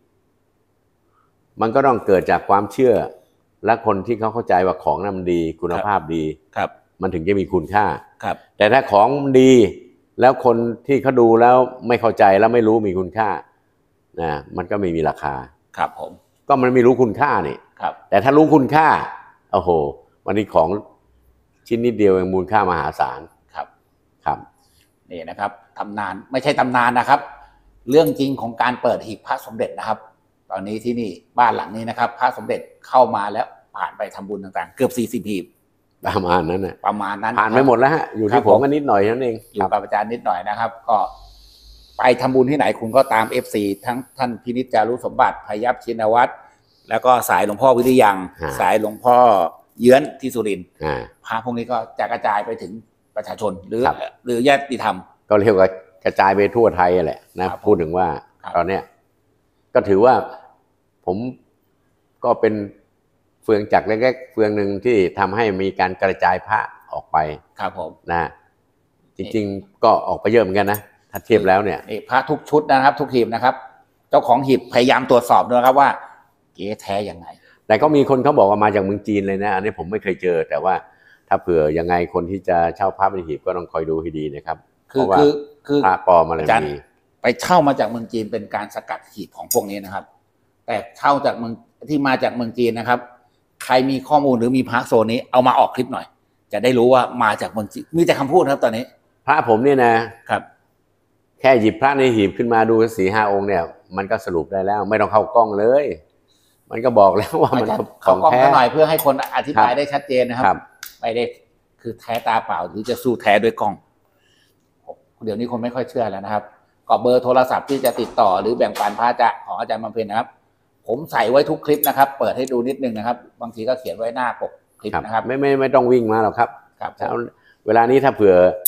มันก็ต้องเกิดจากความเชื่อและคนที่เขาเข้าใจว่าของนั้นมันดีคุณภาพดีครับมันถึงจะมีคุณค่าครับแต่ถ้าของดีแล้วคนที่เขาดูแล้วไม่เข้าใจแล้วไม่รู้มีคุณค่านะมันก็ไม่มีราคาครับผมก็มันไม่รู้คุณค่านี่ครับแต่ถ้ารู้คุณค่าโอ้โหวันนี้ของชิ้นนิดเดียวมูลค่ามหาศาลครับนี่นะครับตำนานไม่ใช่ตำนานนะครับเรื่องจริงของการเปิดหีบพระสมเด็จนะครับตอนนี้ที่นี่บ้านหลังนี้นะครับพระสมเด็จเข้ามาแล้วผ่านไปทำบุญต่างๆเกือบ40 หีบประมาณนั้นนะประมาณนั้นผ่านไปหมดแล้วฮะอยู่ที่ผมกันนิดหน่อยนั่นเองอยู่กับอาจารย์นิดหน่อยนะครับก็ไปทำบุญที่ไหนคุณก็ตาม FC ทั้งท่านพินิจจารุสมบัติพยัพชินวัตรแล้วก็สายหลวงพ่อวิริยังสายหลวงพ่อเยื้อนที่สุรินทร์พระพวกนี้ก็จะกระจายไปถึงประชาชนหรือญาติธรรมก็เรียกว่ากระจายไปทั่วไทยแหละนะพูดถึงว่าตอนเนี้ยก็ถือว่าผมก็เป็นเฟืองจักรเล็กๆเฟืองหนึ่งที่ทำให้มีการกระจายพระออกไปครับผมนะจริงๆก็ออกไปเยอะเหมือนกันนะถ้าเทียบแล้วเนี่ยพระทุกชุดนะครับทุกหีบนะครับเจ้าของหีบพยายามตรวจสอบด้วยครับว่าเก๊แท้ยังไงแต่ก็มีคนเขาบอกว่ามาจากเมืองจีนเลยนะอันนี้ผมไม่เคยเจอแต่ว่าถ้าเผื่อยังไงคนที่จะเช่าพระเป็นหีบก็ต้องคอยดูให้ดีนะครับคือพระปลอมอะไรมีไปเช่ามาจากเมืองจีนเป็นการสกัดหีบของพวกนี้นะครับแต่เช่าจากเมืองที่มาจากเมืองจีนนะครับใครมีข้อมูลหรือมีพระโซนนี้เอามาออกคลิปหน่อยจะได้รู้ว่ามาจากเมืองจีนมีแต่คำพูดครับตอนนี้พระผมเนี่ยนะครับแค่หยิบพระในหีบขึ้นมาดู4-5 องค์เนี่ยมันก็สรุปได้แล้วไม่ต้องเข้ากล้องเลยมันก็บอกแล้วว่ามันของแท้หน่อยเพื่อให้คนอธิบายได้ชัดเจนนะครับไม่ได้คือแท้ตาเปล่าหรือจะสู้แท้ด้วยกล้องเดี๋ยวนี้คนไม่ค่อยเชื่อแล้วนะครับก็เบอร์โทรศัพท์ที่จะติดต่อหรือแบ่งปันพระจะของอาจารย์บำเพ็ญนะครับผมใส่ไว้ทุกคลิปนะครับเปิดให้ดูนิดนึงนะครับบางทีก็เขียนไว้หน้าปกคลิปนะครับไม่ต้องวิ่งมาหรอกครับเวลานี้ถ้าเผื่อ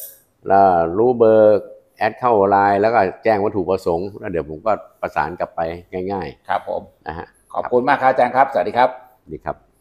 แล้วรู้เบอร์แอดเข้าไลน์แล้วก็แจ้งวัตถุประสงค์แล้วเดี๋ยวผมก็ประสานกลับไปง่ายครับผมๆนะฮะขอบคุณมากครับอาจารย์ครับสวัสดีครับดีครับ